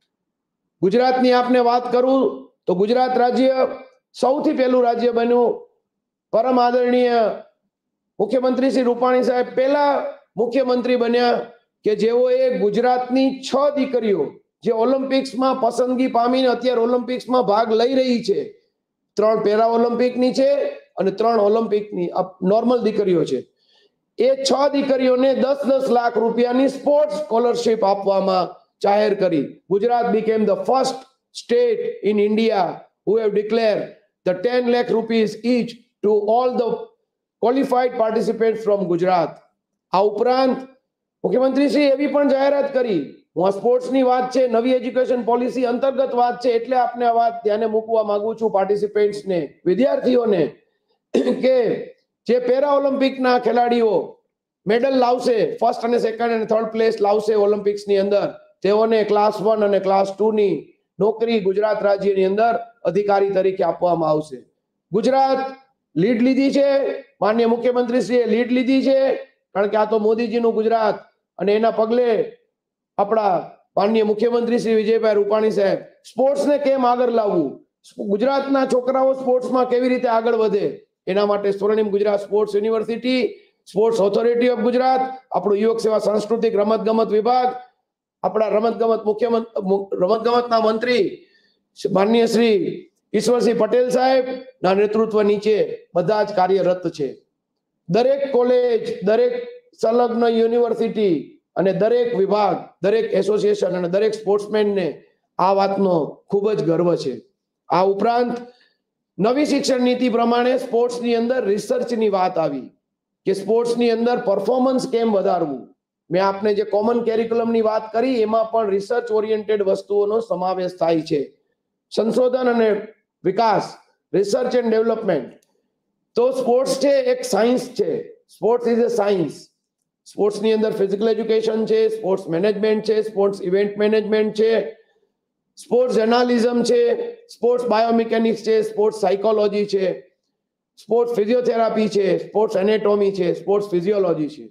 ગુજરાતની આપને વાત કરું તો ગુજરાત રાજ્ય સૌથી પહેલું રાજ્ય બન્યું. પરમ આદરણીય મુખ્યમંત્રી શ્રી રૂપાણી સાહેબ પહેલા મુખ્યમંત્રી બન્યા કે જેઓએ ગુજરાતની છ દીકરીઓ જે ઓલિમ્પિક્સમાં પસંદગી પામીને અત્યારે ઓલિમ્પિક્સમાં ભાગ લઈ રહી છે, ત્રણ પેરા ઓલિમ્પિકની છે અને ત્રણ ઓલિમ્પિકની નોર્મલ દીકરીઓ છે, એ છ દીકરીઓને દસ દસ લાખ રૂપિયાની સ્પોર્ટ્સ સ્કોલરશિપ આપવામાં જાહેર કરી. Gujarat became the first state in India who have declared the ten lakh rupees each to all the qualified participants from Gujarat. આ ઉપરાંત મુખ્યમંત્રીશ્રી એવી પણ જાહેરાત કરી, હું આ સ્પોર્ટ્સની વાત છે, નવી એજ્યુકેશન પોલિસી અંતર્ગત વાત છે એટલે આપને આ વાત ધ્યાને મૂકવા માંગુ છું પાર્ટિસિપેન્ટ્સને, વિદ્યાર્થીઓને, કે જે પેરા ઓલિમ્પિકના ખેલાડીઓ મેડલ લાવશે, ફર્સ્ટ અને સેકન્ડ અને થર્ડ પ્લેસ લાવશે ઓલિમ્પિક્સની અંદર, તેઓને ક્લાસ વન અને ક્લાસ ટુ ની નોકરી ગુજરાત રાજ્યની અંદર અધિકારી તરીકે આપવામાં આવશે. ગુજરાત લીડ લીધી છે, માનનીય મુખ્યમંત્રીશ્રીએ લીડ લીધી છે, કારણ કે આ તો મોદીજીનું ગુજરાત અને એના પગલે આપણા માનનીય મુખ્યમંત્રી શ્રી વિજયભાઈ રૂપાણી સાહેબ સ્પોર્ટ્સને કેમ આગળ લાવવું, ગુજરાતના છોકરાઓ સ્પોર્ટ્સમાં કેવી રીતે આગળ વધે, એના માટે Swarnim Gujarat sports university, sports authority of Gujarat, આપણું યુવક સેવા સાંસ્કૃતિક રમતગમત વિભાગ, આપણા રમતગમત મુખ્યમંત્રી રમતગમતના મંત્રી માનનીય શ્રી ઈશ્વરસિંહ પટેલ સાહેબ ના નેતૃત્વ નીચે બધા જ કાર્યરત છે. દરેક કોલેજ, દરેક સંલગ્ન યુનિવર્સિટી અને દરેક વિભાગ, દરેક એસોસિએશન અને દરેક સ્પોર્ટ્સમેનને આ વાતનો ખૂબ જ ગર્વ છે. આ ઉપરાંત નવી શિક્ષણ નીતિ પ્રમાણે સ્પોર્ટ્સની અંદર રિસર્ચની વાત આવી કે સ્પોર્ટ્સની અંદર પરફોર્મન્સ કેમ વધારવું. મેં આપને જે કોમન કેરિક્યુલમની વાત કરી એમાં પણ રિસર્ચ ઓરિએન્ટેડ વસ્તુઓનો સમાવેશ થાય છે. સંશોધન અને વિકાસ, રિસર્ચ એન્ડ ડેવલપમેન્ટ. તો સ્પોર્ટ્સ છે એક સાયન્સ છે. Sports is a science. સ્પોર્ટ્સની અંદર ફિઝિકલ એજ્યુકેશન છે, સ્પોર્ટ્સ મેનેજમેન્ટ છે, સ્પોર્ટ્સ ઇવેન્ટ મેનેજમેન્ટ છે, સ્પોર્ટ્સ જર્નાલિઝમ છે, સ્પોર્ટ્સ બાયોમિકેનિક્સ છે, સ્પોર્ટ્સ સાયકોલોજી છે, સ્પોર્ટ્સ ફિઝિયોથેરાપી છે, સ્પોર્ટ્સ એનેટોમી છે, સ્પોર્ટ્સ ફિઝિયોલોજી છે.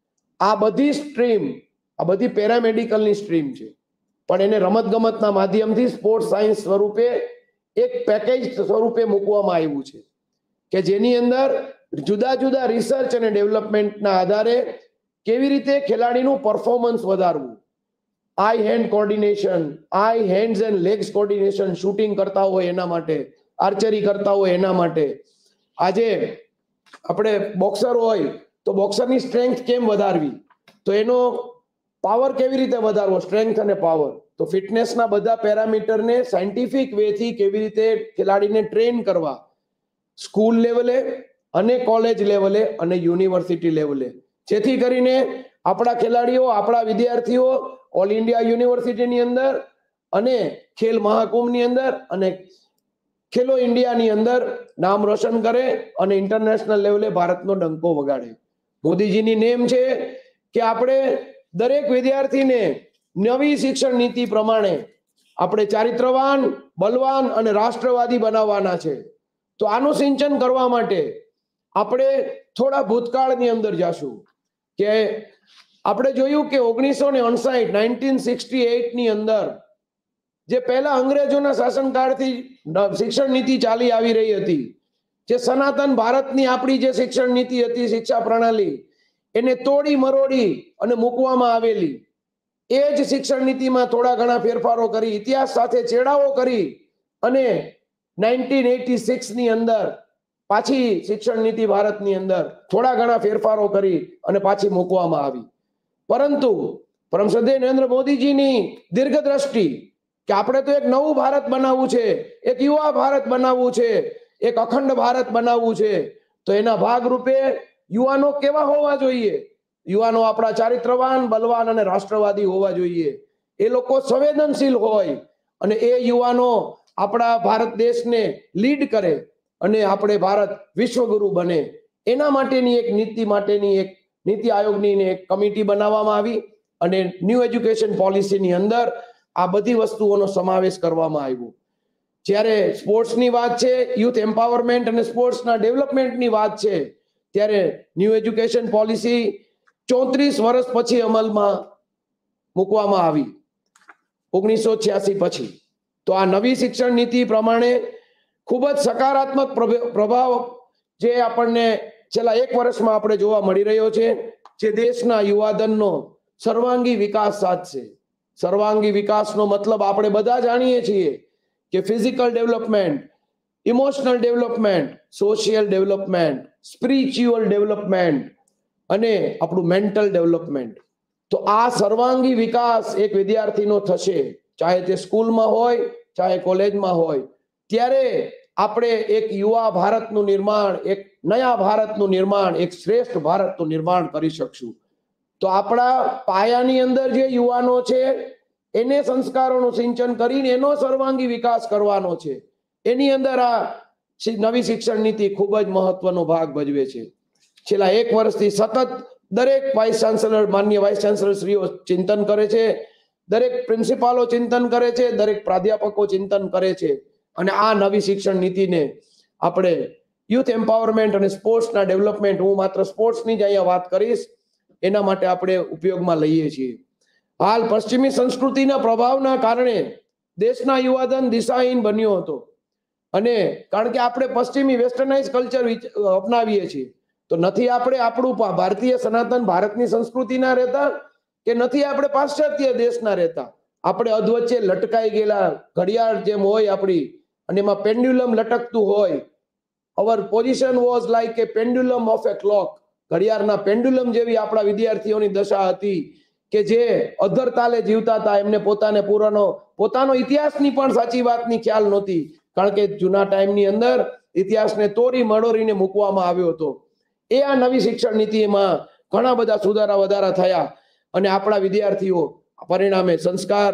આ બધી સ્ટ્રીમ, આ બધી પેરામેડિકલની સ્ટ્રીમ છે, પણ એને રમતગમતના માધ્યમથી સ્પોર્ટ્સ સાયન્સ સ્વરૂપે એક પેકેજ સ્વરૂપે મૂકવામાં આવ્યું છે કે જેની અંદર જુદા જુદા રિસર્ચ અને ડેવલપમેન્ટના આધારે કેવી રીતે ખેલાડીનું પરફોર્મન્સ વધારવું, eye hand coordination, eye hands and legs coordination, shooting કરતા હોય એના માટે, આર્ચરી કરતા હોય એના માટે. આજે આપણે બોક્સર હોય તો બોક્સરની સ્ટ્રેન્થ કેમ વધારવી, તો એનો પાવર કેવી રીતે વધારવો, સ્ટ્રેન્થ અને પાવર. તો ફિટનેસના બધા પેરામીટરને સાયન્ટિફિક વેથી કેવી રીતે ખેલાડીને ટ્રેન કરવા, સ્કૂલ લેવલે અને કોલેજ લેવલે અને યુનિવર્સિટી લેવલે, જેથી કરીને આપણા ખેલાડીઓ, આપણા વિદ્યાર્થીઓ ઓલ ઇન્ડિયા યુનિવર્સિટીની અંદર અને ખેલ મહાકુંભની અંદર અને ખેલો ઇન્ડિયાની અંદર નામ રોશન કરે અને ઇન્ટરનેશનલ લેવલે ભારતનો ડંકો વગાડે. મોદીજીની નેમ છે કે આપણે દરેક વિદ્યાર્થીને નવી શિક્ષણ નીતિ પ્રમાણે આપણે ચારિત્રવાન, બલવાન અને રાષ્ટ્રવાદી બનાવવાના છે. તો આનું સિંચન કરવા માટે આપણે થોડા ભૂતકાળની અંદર જાશું કે આપણે જોયું કે ઓગણીસો ને અણસાઠ નાઇન્ટીન સિક્સટી એઇટ ની અંદર જે પહેલા અંગ્રેજોના શાસનકાળથી શિક્ષણ નીતિ ચાલી આવી રહી હતી, જે સનાતન ભારતની આપણી જે શિક્ષણ નીતિ હતી, શિક્ષા પ્રણાલી, એને તોડી મરોડી અને મૂકવામાં આવેલી. એ જ શિક્ષણ નીતિમાં થોડા ઘણા ફેરફારો કરી, ઇતિહાસ સાથે ચેડાઓ કરી અને નાઇન્ટીન એટી સિક્સ ની અંદર પાછી શિક્ષણ નીતિ ભારતની અંદર થોડા ઘણા ફેરફારો કરી અને પાછી મૂકવામાં આવી. પરંતુ પરમ શ્રદ્ધેય નરેન્દ્ર મોદીજીની દીર્ઘદ્રષ્ટિ કે આપણે તો એક નવું ભારત બનાવવું છે, એક યુવા ભારત બનાવવું છે, એક અખંડ ભારત બનાવવું છે. તો એના ભાગરૂપે યુવાનો કેવા હોવા જોઈએ? યુવાનો આપણા ચારિત્રવાન, બલવાન અને રાષ્ટ્રવાદી હોવા જોઈએ. એ લોકો સંવેદનશીલ હોય અને એ યુવાનો આપણા ભારત દેશને લીડ કરે અને આપણે ભારત વિશ્વગુરુ બને. એના માટેની એક નીતિ માટેની એક નીતિ આયોગની એક કમિટી બનાવવામાં આવી અને ન્યૂ એજ્યુકેશન પોલિસીની અંદર આ બધી વસ્તુઓનો સમાવેશ કરવામાં આવ્યો. જ્યારે સ્પોર્ટ્સની વાત છે, યુથ એમ્પાવરમેન્ટ અને સ્પોર્ટ્સના ડેવલપમેન્ટની વાત છે, ત્યારે ન્યૂ એજ્યુકેશન પોલિસી ચોત્રીસ વર્ષ પછી અમલમાં મૂકવામાં આવી, ઓગણીસો છ્યાસી પછી. તો આ નવી શિક્ષણ નીતિ પ્રમાણે ખૂબ જ સકારાત્મક પ્રભાવ જે આપણને છેલ્લા એક વર્ષમાં આપણે જોવા મળી રહ્યો છે, જે દેશના યુવાધનનો સર્વાંગી વિકાસ સાધશે. સર્વાંગી વિકાસનો મતલબ આપણે બધા જાણીએ છીએ કે physical development, emotional development, social development, spiritual development અને આપણું મેન્ટલ ડેવલપમેન્ટ. તો આ સર્વાંગી વિકાસ એક વિદ્યાર્થીનો થશે, ચાહે તે સ્કૂલમાં હોય, ચાહે કોલેજમાં હોય. ત્યારે આપણે એક યુવા ભારતનું નિર્માણ, એક નયા ભારતનું નિર્માણ, એક શ્રેષ્ઠ ભારતનું નિર્માણ કરી શકશું. તો આપણા પાયાની અંદર જે યુવાનો છે એને સંસ્કારોનું સિંચન કરીને એનો સર્વાંગી વિકાસ કરવાનો છે. એની અંદર આ નવી શિક્ષણ નીતિ ખૂબ જ મહત્વનો ભાગ ભજવે છે. છેલ્લા એક વર્ષથી સતત દરેક વાઇસ ચાન્સેલર, માન્ય વાઇસ ચાન્સેલર શ્રીઓ ચિંતન કરે છે, દરેક પ્રિન્સિપાલો ચિંતન કરે છે, દરેક પ્રાધ્યાપકો ચિંતન કરે છે અને આ નવી શિક્ષણ નીતિને આપણે યુથ એમ્પાવરમેન્ટ અને સ્પોર્ટ્સના ડેવલપમેન્ટ, હું માત્ર સ્પોર્ટ્સની જ અહીંયા વાત કરીશ, એના માટે આપણે ઉપયોગમાં લઈએ છીએ. હાલ પશ્ચિમી સંસ્કૃતિના પ્રભાવના કારણે દેશના યુવાધન દિશાહીન બન્યો હતો અને કારણ કે આપણે પશ્ચિમી વેસ્ટર્નાઇઝ કલ્ચર અપનાવીએ છીએ. તો નથી આપણે આપણું ભારતીય સનાતન ભારતની સંસ્કૃતિના રહેતા કે નથી આપણે પાશ્ચાત્ય દેશના રહેતા. આપણે અધવચ્ચે લટકાઈ ગયેલા ઘડિયાળ જેમ હોય આપણી અને એમાં પેન્ડ્યુલમ લટકતું હોય. Our position was like a pendulum of a clock. ઘડિયાળના પેન્ડ્યુલમ જેવી આપણા વિદ્યાર્થીઓની દશા હતી કે જે અધર તાલે જીવતા હતા, એમને પોતાને પૂરાનો પોતાનો ઇતિહાસની પણ સાચી વાતની ખ્યાલ નહોતી, કારણ કે જૂના ટાઈમની અંદર ઇતિહાસને તોડી મડોરીને મૂકવામાં આવ્યો હતો. એ આ નવી શિક્ષણ નીતિમાં ઘણા બધા સુધારા વધારા થયા અને આપણા વિદ્યાર્થીઓ પરિણામે સંસ્કાર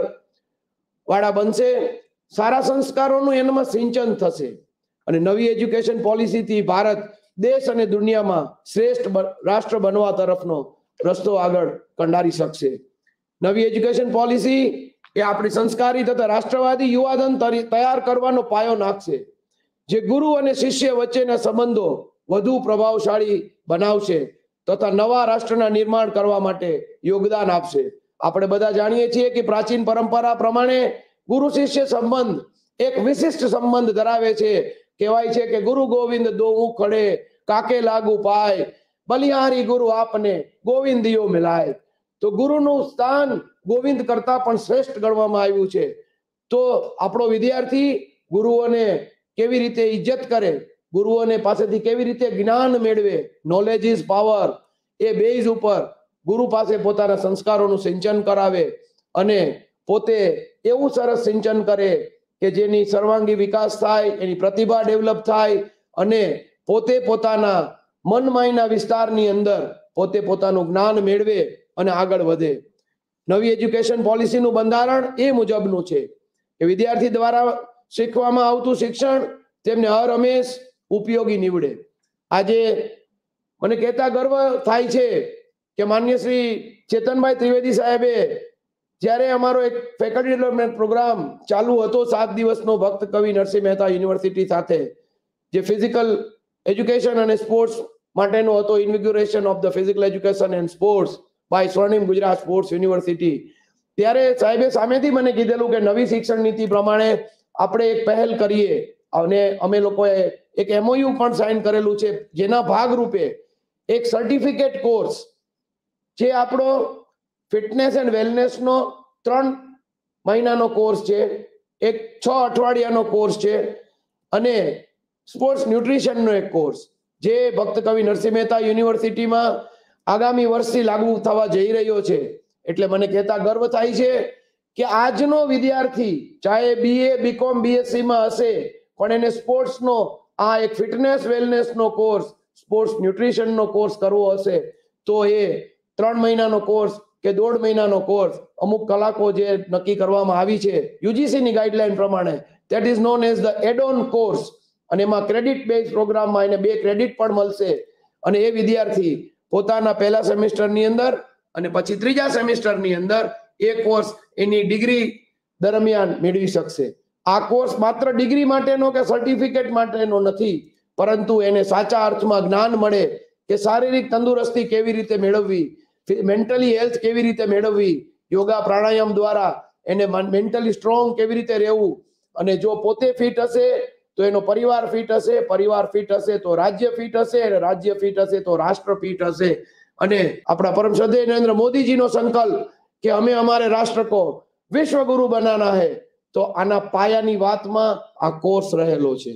વાળા બનશે, સારા સંસ્કારોનું એનામાં સિંચન થશે અને નવી એજ્યુકેશન પોલિસીથી ભારત દેશ અને દુનિયામાં શ્રેષ્ઠ રાષ્ટ્ર બનવા તરફનો રસ્તો આગળ કંડારી શકશે. નવી એજ્યુકેશન પોલિસી એ આપણી સંસ્કારી તથા રાષ્ટ્રવાદી યુવાધન તૈયાર કરવાનો પાયો નાખશે, જે ગુરુ અને શિષ્ય વચ્ચેના સંબંધો વધુ પ્રભાવશાળી બનાવશે તથા નવા રાષ્ટ્રના નિર્માણ કરવા માટે યોગદાન આપશે. આપણે બધા જાણીએ છીએ કે પ્રાચીન પરંપરા પ્રમાણે ગુરુ શિષ્ય સંબંધ એક વિશિષ્ટ સંબંધ ધરાવે છે. કહેવાય છે કે ગુરુ ગોવિંદ દોવું ખડે કાકે લાગુ પાય, બલિહારી ગુરુ આપને ગોવિંદિયો મિલાય. તો ગુરુનું સ્થાન ગોવિંદ કરતા પણ શ્રેષ્ઠ ગણવામાં આવ્યું છે. તો આપણો વિદ્યાર્થી ગુરુઓને કેવી રીતે ઇજ્જત કરે, ગુરુઓને પાસેથી કેવી રીતે જ્ઞાન મેળવે, નોલેજ ઇઝ પાવર, એ બેઝ ઉપર ગુરુ પાસે પોતાના સંસ્કારોનું સિંચન કરાવે અને પોતે એવું સરસ સિંચન કરે કે જેની સર્વાંગી વિકાસ થાય, એની પ્રતિભા ડેવલપ થાય અને પોતે પોતાના મન માયના વિસ્તારની અંદર પોતે પોતાનું જ્ઞાન મેળવે અને આગળ વધે. નવી એજ્યુકેશન પોલિસીનું બંધારણ એ મુજબનું છે કે વિદ્યાર્થી દ્વારા શીખવામાં આવતું શિક્ષણ તેમને હરહંમેશ ઉપયોગી નીવડે. આજે મને કહેતા ગર્વ થાય છે કે માન્ય શ્રી ચેતનભાઈ ત્રિવેદી સાહેબે જ્યારે અમારો એક ફેકલ્ટી ડેવલપમેન્ટ પ્રોગ્રામ ચાલુ હતો સાત દિવસનો ભક્ત કવિ નરસિંહ મહેતા યુનિવર્સિટી સાથે, જે ફિઝિકલ એજ્યુકેશન અને સ્પોર્ટ્સ માટેનો હતો, inauguration of the physical education and sports by Swarnim Gujarat sports university, ત્યારે સાહેબે સામેથી મને કીધેલું કે નવી શિક્ષણ નીતિ પ્રમાણે આપણે એક પહેલ કરીએ અને અમે લોકોએ એક એમઓયુ પણ સાઇન કરેલું છે, જેના ભાગરૂપે એક સર્ટિફિકેટ કોર્સ જે આપણો ફિટનેસ એન્ડ વેલનેસનો ત્રણ મહિનાનો કોર્સ છે, એક છ અઠવાડિયાનો કોર્સ છે અને સ્પોર્ટ્સ ન્યુટ્રિશનનો એક કોર્સ જે ભક્ત કવિ નરસિંહ મહેતા યુનિવર્સિટીમાં આગામી વર્ષથી લાગુ થવા જઈ રહ્યો છે. એટલે મને કહેતા ગર્વ થાય છે કે આજનો વિદ્યાર્થી ચાહે બીએ બીકોમ બીએસસી માં હશે પણ એને સ્પોર્ટ્સનો આ એક ફિટનેસ વેલનેસનો કોર્સ, સ્પોર્ટ્સ ન્યુટ્રિશનનો કોર્સ કરવો હશે તો એ ત્રણ મહિનાનો કોર્સ કે દોઢ મહિનાનો કોર્સ, અમુક કલાકો જે નક્કી કરવામાં આવી છે યુજીસી ની ગાઈડલાઈન પ્રમાણે, that is known as the add on course, અને એમાં ક્રેડિટ બેઝ પ્રોગ્રામમાં એને બે ક્રેડિટ પણ મળશે અને એ વિદ્યાર્થી પોતાના પહેલા સેમેસ્ટરની અંદર અને પછી ત્રીજા સેમેસ્ટરની અંદર એ કોર્સ એની ડિગ્રી દરમિયાન મેળવી શકશે. આ કોર્સ માત્ર ડિગ્રી માટેનો કે સર્ટિફિકેટ માટેનો નથી, પરંતુ એને સાચા અર્થમાં જ્ઞાન મળે કે શારીરિક તંદુરસ્તી કેવી રીતે મેળવવી, મેન્ટલી હેલ્થ કેવી રીતે મેળવવી, યોગા પ્રાણાયામ દ્વારા એને મેન્ટલી સ્ટ્રોંગ કેવી રીતે રહેવું, અને જો પોતે ફિટ હશે તો એનો પરિવાર ફિટ હશે, પરિવાર ફિટ હશે તો રાજ્ય ફિટ હશે, અને રાજ્ય ફિટ હશે તો રાષ્ટ્ર ફિટ હશે. અને આપણા પરમ શ્રદ્ધેય નરેન્દ્ર મોદીજીનો સંકલ્પ કે અમે અમારે રાષ્ટ્ર કો વિશ્વ ગુરુ બનાના હૈ, તો આના પાયાની વાતમાં આ કોર્સ રહેલો છે.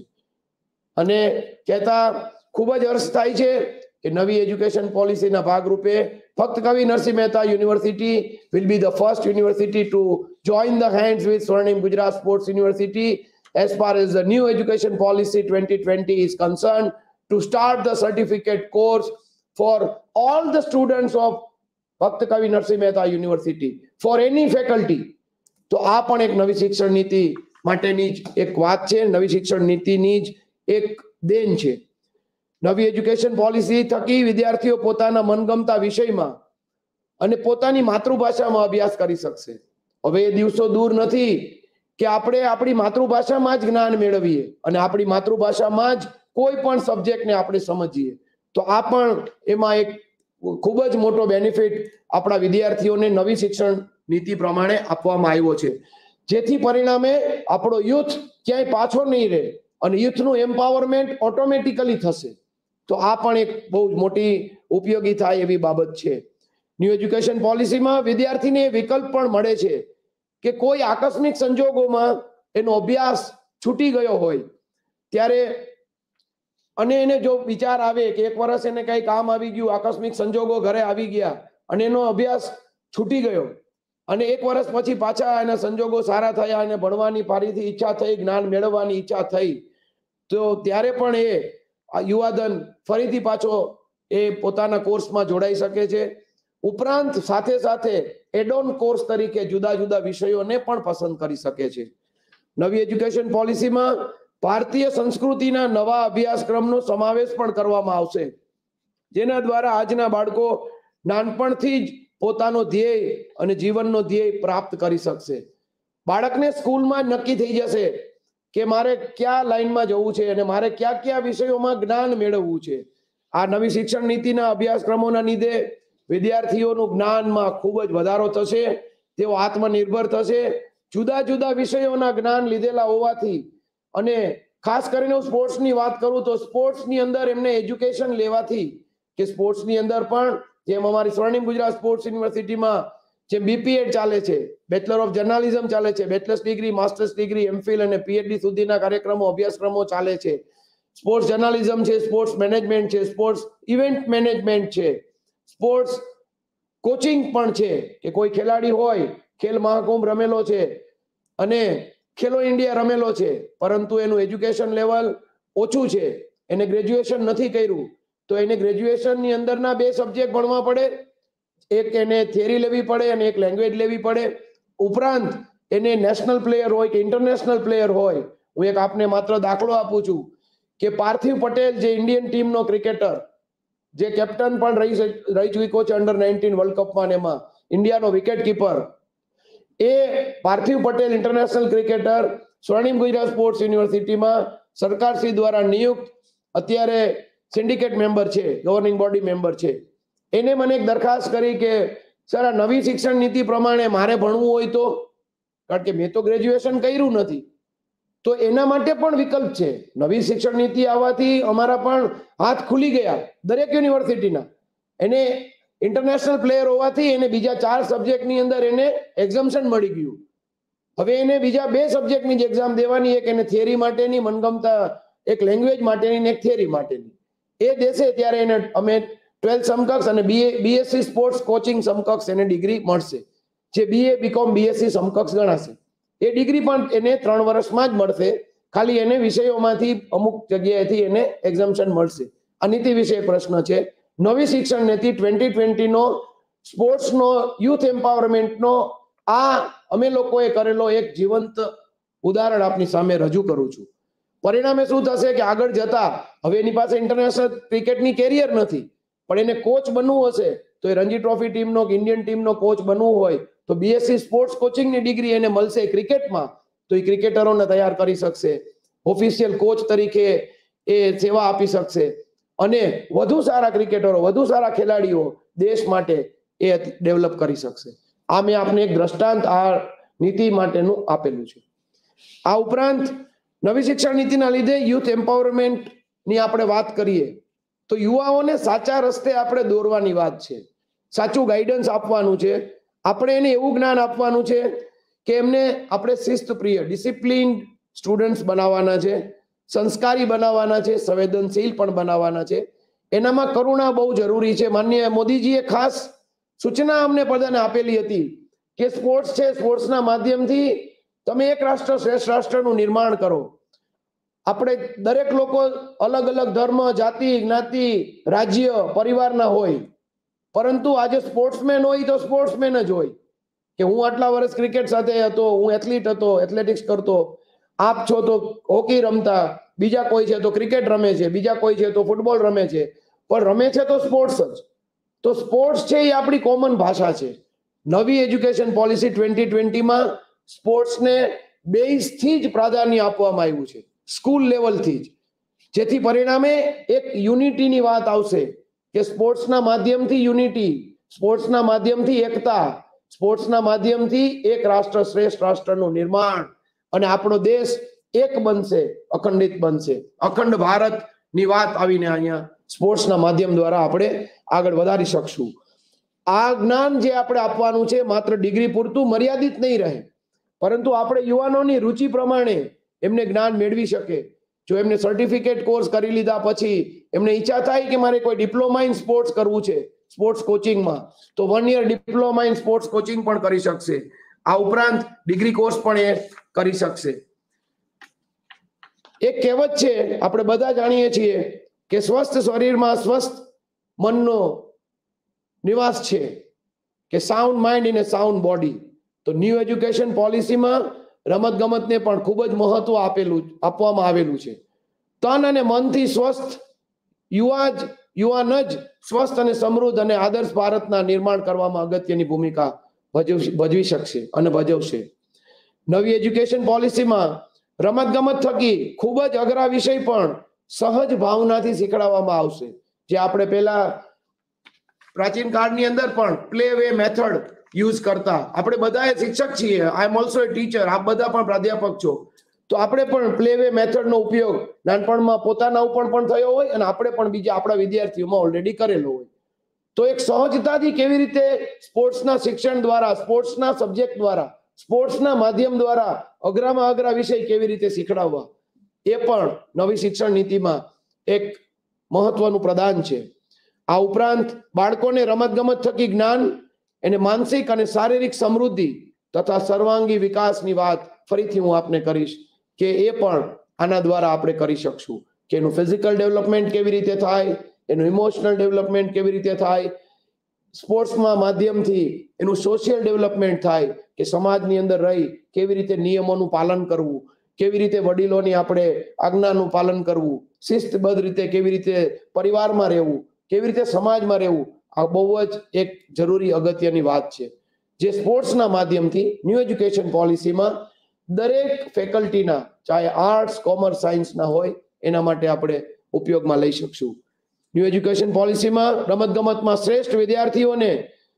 અને કહેતા ખૂબ જ હર્ષ થાય છે કે નવી એજ્યુકેશન પોલિસીના ભાગરૂપે ફક્ત Kavi Narsinh Mehta university will be the first university to join the hands with Swarnim Gujarat Sports University as far as the new education policy twenty twenty is concerned, to start the certificate course for all the students of Bhakt Kavi Narasimha Mehta University for any faculty. તો આ પણ એક નવી શિક્ષણ નીતિ માટેની જ એક વાત છે, નવી શિક્ષણ નીતિની જ એક દેન છે. નવી એજ્યુકેશન પોલિસી થકી વિદ્યાર્થીઓ પોતાના મનગમતા વિષયમાં અને પોતાની માતૃભાષામાં અભ્યાસ કરી શકશે. હવે એ દિવસો દૂર નથી કે આપણે આપણી માતૃભાષામાં જ જ્ઞાન મેળવીએ અને આપણી માતૃભાષામાં જ કોઈ પણ સબ્જેક્ટને આપણે સમજીએ. તો આ પણ એમાં એક ખૂબ જ મોટો બેનિફિટ આપણા વિદ્યાર્થીઓને નવી શિક્ષણ નીતિ પ્રમાણે આપવામાં આવ્યો છે, જેથી પરિણામે આપણો યુથ ક્યાંય પાછો નહીં રહે અને યુથનું એમ્પાવરમેન્ટ ઓટોમેટિકલી થશે. તો આ પણ એક બહુ મોટી ઉપયોગી થાય એવી બાબત છે. ન્યૂ એજ્યુકેશન પોલિસીમાં વિદ્યાર્થીને વિકલ્પ પણ મળે છે કે કોઈ આકસ્મિક સંજોગોમાં એનો અભ્યાસ છૂટી ગયો હોય ત્યારે, અને એને જો વિચાર આવે કે એક વર્ષ એને કઈ કામ આવી ગયું, આકસ્મિક સંજોગો ઘરે આવી ગયા અને એનો અભ્યાસ છૂટી ગયો અને એક વર્ષ પછી પાછા એના સંજોગો સારા થયા અને ભણવાની ફરીથી ઈચ્છા થઈ, જ્ઞાન મેળવવાની ઈચ્છા થઈ, તો ત્યારે પણ એ યુવાધન ફરીથી પાછો એ પોતાના કોર્સમાં જોડાઈ શકે છે. ઉપરાંત સાથે સાથે એડોન કોર્સ તરીકે જુદા જુદા વિષયોને પણ પસંદ કરી શકે છે. નવી એજ્યુકેશન પોલિસીમાં ભારતીય સંસ્કૃતિના નવા અભ્યાસક્રમનો સમાવેશ પણ કરવામાં આવશે, જેના દ્વારા આજના બાળકો નાનપણથી જ પોતાનો ધ્યેય અને જીવનનો ધ્યેય પ્રાપ્ત કરી શકશે. બાળકને સ્કૂલમાં નક્કી થઈ જશે કે મારે કયા લાઈનમાં જવું છે અને મારે કયા કયા વિષયોમાં જ્ઞાન મેળવવું છે. આ નવી શિક્ષણ નીતિના અભ્યાસક્રમોના લીધે વિદ્યાર્થીઓનું જ્ઞાનમાં ખૂબ જ વધારો થશે, તેઓ આત્મનિર્ભર થશે. જુદા જુદા વિષયોના જ્ઞાન લીધેલા હોવાથી, અને ખાસ કરીને હું સ્પોર્ટ્સની વાત કરું તો સ્પોર્ટ્સની અંદર એમને એજ્યુકેશન લેવાથી કે સ્પોર્ટ્સની અંદર પણ જેમ અમારી સ્વર્ણિમ ગુજરાત સ્પોર્ટ્સ યુનિવર્સિટીમાં જે બીપીએડ ચાલે છે, બેચલર ઓફ જર્નાલિઝમ ચાલે છે, bachelors degree, masters degree, MPhil અને પીએચડી સુધીના કાર્યક્રમો અભ્યાસક્રમો ચાલે છે. સ્પોર્ટ્સ જર્નાલિઝમ છે, સ્પોર્ટ્સ મેનેજમેન્ટ છે, સ્પોર્ટ્સ ઇવેન્ટ મેનેજમેન્ટ છે, સ્પોર્ટ્સ કોચિંગ પણ છે કે કોઈ ખેલાડી હોય, ખેલ મહાકુંભ રમેલો છે અને ખેલો ઇન્ડિયા રમેલો છે, પરંતુ એનું એજ્યુકેશન લેવલ ઓછું છે, એને ગ્રેજ્યુએશન નથી કર્યું, તો એને ગ્રેજ્યુએશનની અંદરના બે સબ્જેક્ટ ભણવા પડે, એક એને થિયરી લેવી પડે અને એક લેંગ્વેજ લેવી પડે. ઉપરાંત એને નેશનલ પ્લેયર હોય કે ઇન્ટરનેશનલ પ્લેયર હોય, હું એક આપને માત્ર દાખલો આપું છું કે પાર્થિવ પટેલ જે ઇન્ડિયન ટીમનો ક્રિકેટર, જે કેપ્ટન પણ રહી રહી ચૂક્યો છે અંડર નાઇન્ટીન વર્લ્ડ કપમાં, એમાં ઇન્ડિયાનો વિકેટ કીપર, એ પાર્થિવ પટેલ ઇન્ટરનેશનલ ક્રિકેટર સ્વર્ણિમ ગુજરાત સ્પોર્ટ્સ યુનિવર્સિટીમાં સરકારશ્રી દ્વારા નિયુક્ત અત્યારે સિન્ડિકેટ મેમ્બર છે, ગવર્નિંગ બોડી મેમ્બર છે. એને મને એક દરખાસ્ત કરી કે સર આ નવી શિક્ષણ નીતિ પ્રમાણે મારે ભણવું હોય તો, કારણ કે મેં તો ગ્રેજ્યુએશન કર્યું નથી, તો એના માટે પણ વિકલ્પ છે. નવી શિક્ષણ નીતિ આવવાથી અમારા પણ હાથ ખુલી ગયા દરેક યુનિવર્સિટીના. એને ઇન્ટરનેશનલ પ્લેયર હોવાથી એને બીજા ચાર સબ્જેક્ટની અંદર એને એક્ઝમ્પશન મળી ગયું. હવે એને બીજા બે સબ્જેક્ટની જ એક્ઝામ દેવાની, એક એને થિયરી માટેની મનગમતા, એક લેંગ્વેજ માટેની ને એક થિયરી માટેની. એ દેશે ત્યારે એને અમે ટ્વેલ્થ સમકક્ષ અને બીએ બીએસસી સ્પોર્ટ્સ કોચિંગ સમકક્ષ એને ડિગ્રી મળશે, જે બીએ બીકોમ બીએસસી સમકક્ષ ગણાશે. એ ડિગ્રી પણ એને ત્રણ વર્ષમાં જ મળશે, ખાલી એને વિષયોમાંથી અમુક જગ્યાએથી એને એક્ઝમ્પશન મળશે. આ નીતિ વિશે પ્રશ્ન છે. નવી શિક્ષણ નીતિ ટ્વેન્ટી ટ્વેન્ટી નો સ્પોર્ટ્સનો, યુથ એમ્પાવરમેન્ટનો આ અમે લોકોએ કરેલો એક જીવંત ઉદાહરણ આપની સામે રજૂ કરું છું. પરિણામે શું થશે કે આગળ જતા હવે એની પાસે ઇન્ટરનેશનલ ક્રિકેટની કેરિયર નથી, પણ એને કોચ બનવું હશે તો એ રણજી ટ્રોફી ટીમનો કે ઇન્ડિયન ટીમનો કોચ બનવું હોય તો બીએસસી સ્પોર્ટ્સ કોચિંગની ડિગ્રી એને મળશે ક્રિકેટમાં, તો એ ક્રિકેટરોને તૈયાર કરી શકશે, ઓફિશિયલ કોચ તરીકે એ સેવા આપી શકશે અને વધુ સારા ક્રિકેટરો, વધુ સારા ખેલાડીઓ દેશ માટે એ ડેવલપ કરી શકશે. આ મેં આપને એક દ્રષ્ટાંત આ નીતિ માટેનું આપેલું છે. આ ઉપરાંત નવી શિક્ષણ નીતિના લીધે યુથ એમ્પાવરમેન્ટની આપણે વાત કરીએ તો યુવાઓને સાચા રસ્તે આપણે દોરવાની વાત છે, સાચું ગાઈડન્સ આપવાનું છે. આપણે એને એવું જ્ઞાન આપવાનું છે કે એમને આપણે શિસ્ત પ્રિય, ડિસિપ્લિન સ્ટુડન્ટ્સ બનાવવાના છે, સંસ્કારી બનાવવાના છે, સંવેદનશીલ પણ બનાવવાના છે. એનામાં કરુણા બહુ જરૂરી છે. માનનીય મોદીજીએ ખાસ સૂચના અમને બધાને આપેલી હતી કે સ્પોર્ટ્સ છે, સ્પોર્ટ્સના માધ્યમથી તમે એક રાષ્ટ્ર શ્રેષ્ઠ રાષ્ટ્રનું નિર્માણ કરો. આપણે દરેક લોકો અલગ અલગ ધર્મ, જાતિ, જ્ઞાતિ, રાજ્ય, પરિવારના હોય, પરંતુ આજે સ્પોર્ટ્સમેન હોય તો સ્પોર્ટ્સમેન જ હોય કે હું આટલા વર્ષ ક્રિકેટ સાથે હતો, હું એથ્લીટ હતો, એથ્લેટિક્સ કરતો, આપ છો તો હોકી રમતા, બીજા કોઈ છે તો ક્રિકેટ રમે છે, બીજા કોઈ છે તો ફૂટબોલ રમે છે, પણ રમે છે તો સ્પોર્ટ્સ જ. તો સ્પોર્ટ્સ છે એ આપણી કોમન ભાષા છે. નવી એજ્યુકેશન પોલિસી ટ્વેન્ટી ટ્વેન્ટીમાં સ્પોર્ટ્સને બેઝથી જ પ્રાધાન્ય આપવામાં આવ્યું છે, સ્કૂલ લેવલથી જ, જેથી પરિણામે એક યુનિટીની વાત આવશે કે સ્પોર્ટ્સના માધ્યમથી યુનિટી, સ્પોર્ટ્સના માધ્યમથી એકતા, સ્પોર્ટ્સના માધ્યમથી એક રાષ્ટ્ર શ્રેષ્ઠ રાષ્ટ્રનું નિર્માણ અને આપણો દેશ એક બનશે, અખંડિત બનશે. અખંડ ભારતની વાત આવીને અહીંયા સ્પોર્ટ્સના માધ્યમ દ્વારા આપણે આગળ વધારી શકશું. આ જ્ઞાન જે આપણે આપવાનું છે માત્ર ડિગ્રી પૂરતું મર્યાદિત નહીં રહે, પરંતુ આપણે યુવાનોની રુચિ પ્રમાણે એમને જ્ઞાન મેળવી શકે. જો એમને સર્ટિફિકેટ કોર્સ કરી લીધા પછી એમને ઈચ્છા થાય કે મારે કોઈ ડિપ્લોમા ઇન સ્પોર્ટ્સ કરવું છે, સ્પોર્ટ્સ કોચિંગમાં, તો one year diploma in sports coaching પણ કરી શકશે. આ ઉપરાંત ડિગ્રી કોર્સ પણ એ કરી શકશે. એક કહેવત છે, આપણે બધા જાણીએ છીએ કે સ્વસ્થ શરીરમાં સ્વસ્થ મનનો નિવાસ છે, કે sound mind in a sound body. તો ન્યૂ એજ્યુકેશન પોલિસીમાં રમત ગમતને પણ ખૂબ જ મહત્વ આપેલું આપવામાં આવેલું છે. તન અને મનથી સ્વસ્થ યુવા જ યુવાન જ સ્વસ્થ અને સમૃદ્ધ અને આદર્શ ભારતના નિર્માણ કરવામાં અગત્યની ભૂમિકા ભજવી શકશે અને ભજવશે. નવી એજ્યુકેશન પોલિસીમાં રમત ગમત થકી ખૂબ જ અઘરા વિષય પણ સહજ ભાવનાથી શીખવાડવામાં આવશે. જે આપણે પહેલા પ્રાચીન કાળની અંદર પણ પ્લે વે મેથડ યુઝ કરતા. આપણે બધા શિક્ષક છીએ, આઈ એમ ઓલ્સો એ ટીચર, આપ બધા પણ પ્રાધ્યાપક છો, તો આપણે પણ પ્લે વે મેથડનો ઉપયોગ નાનપણમાં પોતાના ઉપર પણ થયો હોય અને આપણે પણ બીજા આપણા વિદ્યાર્થીઓમાં ઓલરેડી કરેલો હોય. તો એક સહજતાથી કેવી રીતે સ્પોર્ટ્સના શિક્ષણ દ્વારા, સ્પોર્ટ્સના સબ્જેક્ટ દ્વારા, સ્પોર્ટ્સના માધ્યમ દ્વારા અઘરામાં અઘરા વિષય કેવી રીતે શીખડાવવા, એ પણ નવી શિક્ષણ નીતિમાં એક મહત્વનું પ્રદાન છે. આ ઉપરાંત બાળકોને રમતગમત થકી જ્ઞાન, એને માનસિક અને શારીરિક સમૃદ્ધિ તથા સર્વાંગી વિકાસની વાત ફરીથી હું આપને કરીશ કે એ પણ આના દ્વારા આપણે કરી શકશું. કે એનું ફિઝિકલ ડેવલપમેન્ટ કેવી રીતે થાય, એનું ઇમોશનલ ડેવલપમેન્ટ કેવી રીતે થાય, સ્પોર્ટ્સમાં માધ્યમથી એનું સોશિયલ ડેવલપમેન્ટ થાય, કે સમાજની અંદર રહી કેવી રીતે નિયમોનું પાલન કરવું, કેવી રીતે વડીલોની આપણે આજ્ઞાનું પાલન કરવું, શિસ્તબદ્ધ રીતે કેવી રીતે પરિવારમાં રહેવું, કેવી રીતે સમાજમાં રહેવું. આ બહુ જ એક જરૂરી અગત્યની વાત છે, જે સ્પોર્ટ્સના માધ્યમથી ન્યૂ એજ્યુકેશન પોલિસીમાં દરેક ફેકલ્ટીના, ચાહે આર્ટ્સ, કોમર્સ, સાયન્સના હોય, એના માટે આપણે ઉપયોગમાં લઈ શકશું. ન્યૂ એજ્યુકેશન પોલિસીમાં રમતગમતમાં શ્રેષ્ઠ વિદ્યાર્થીઓને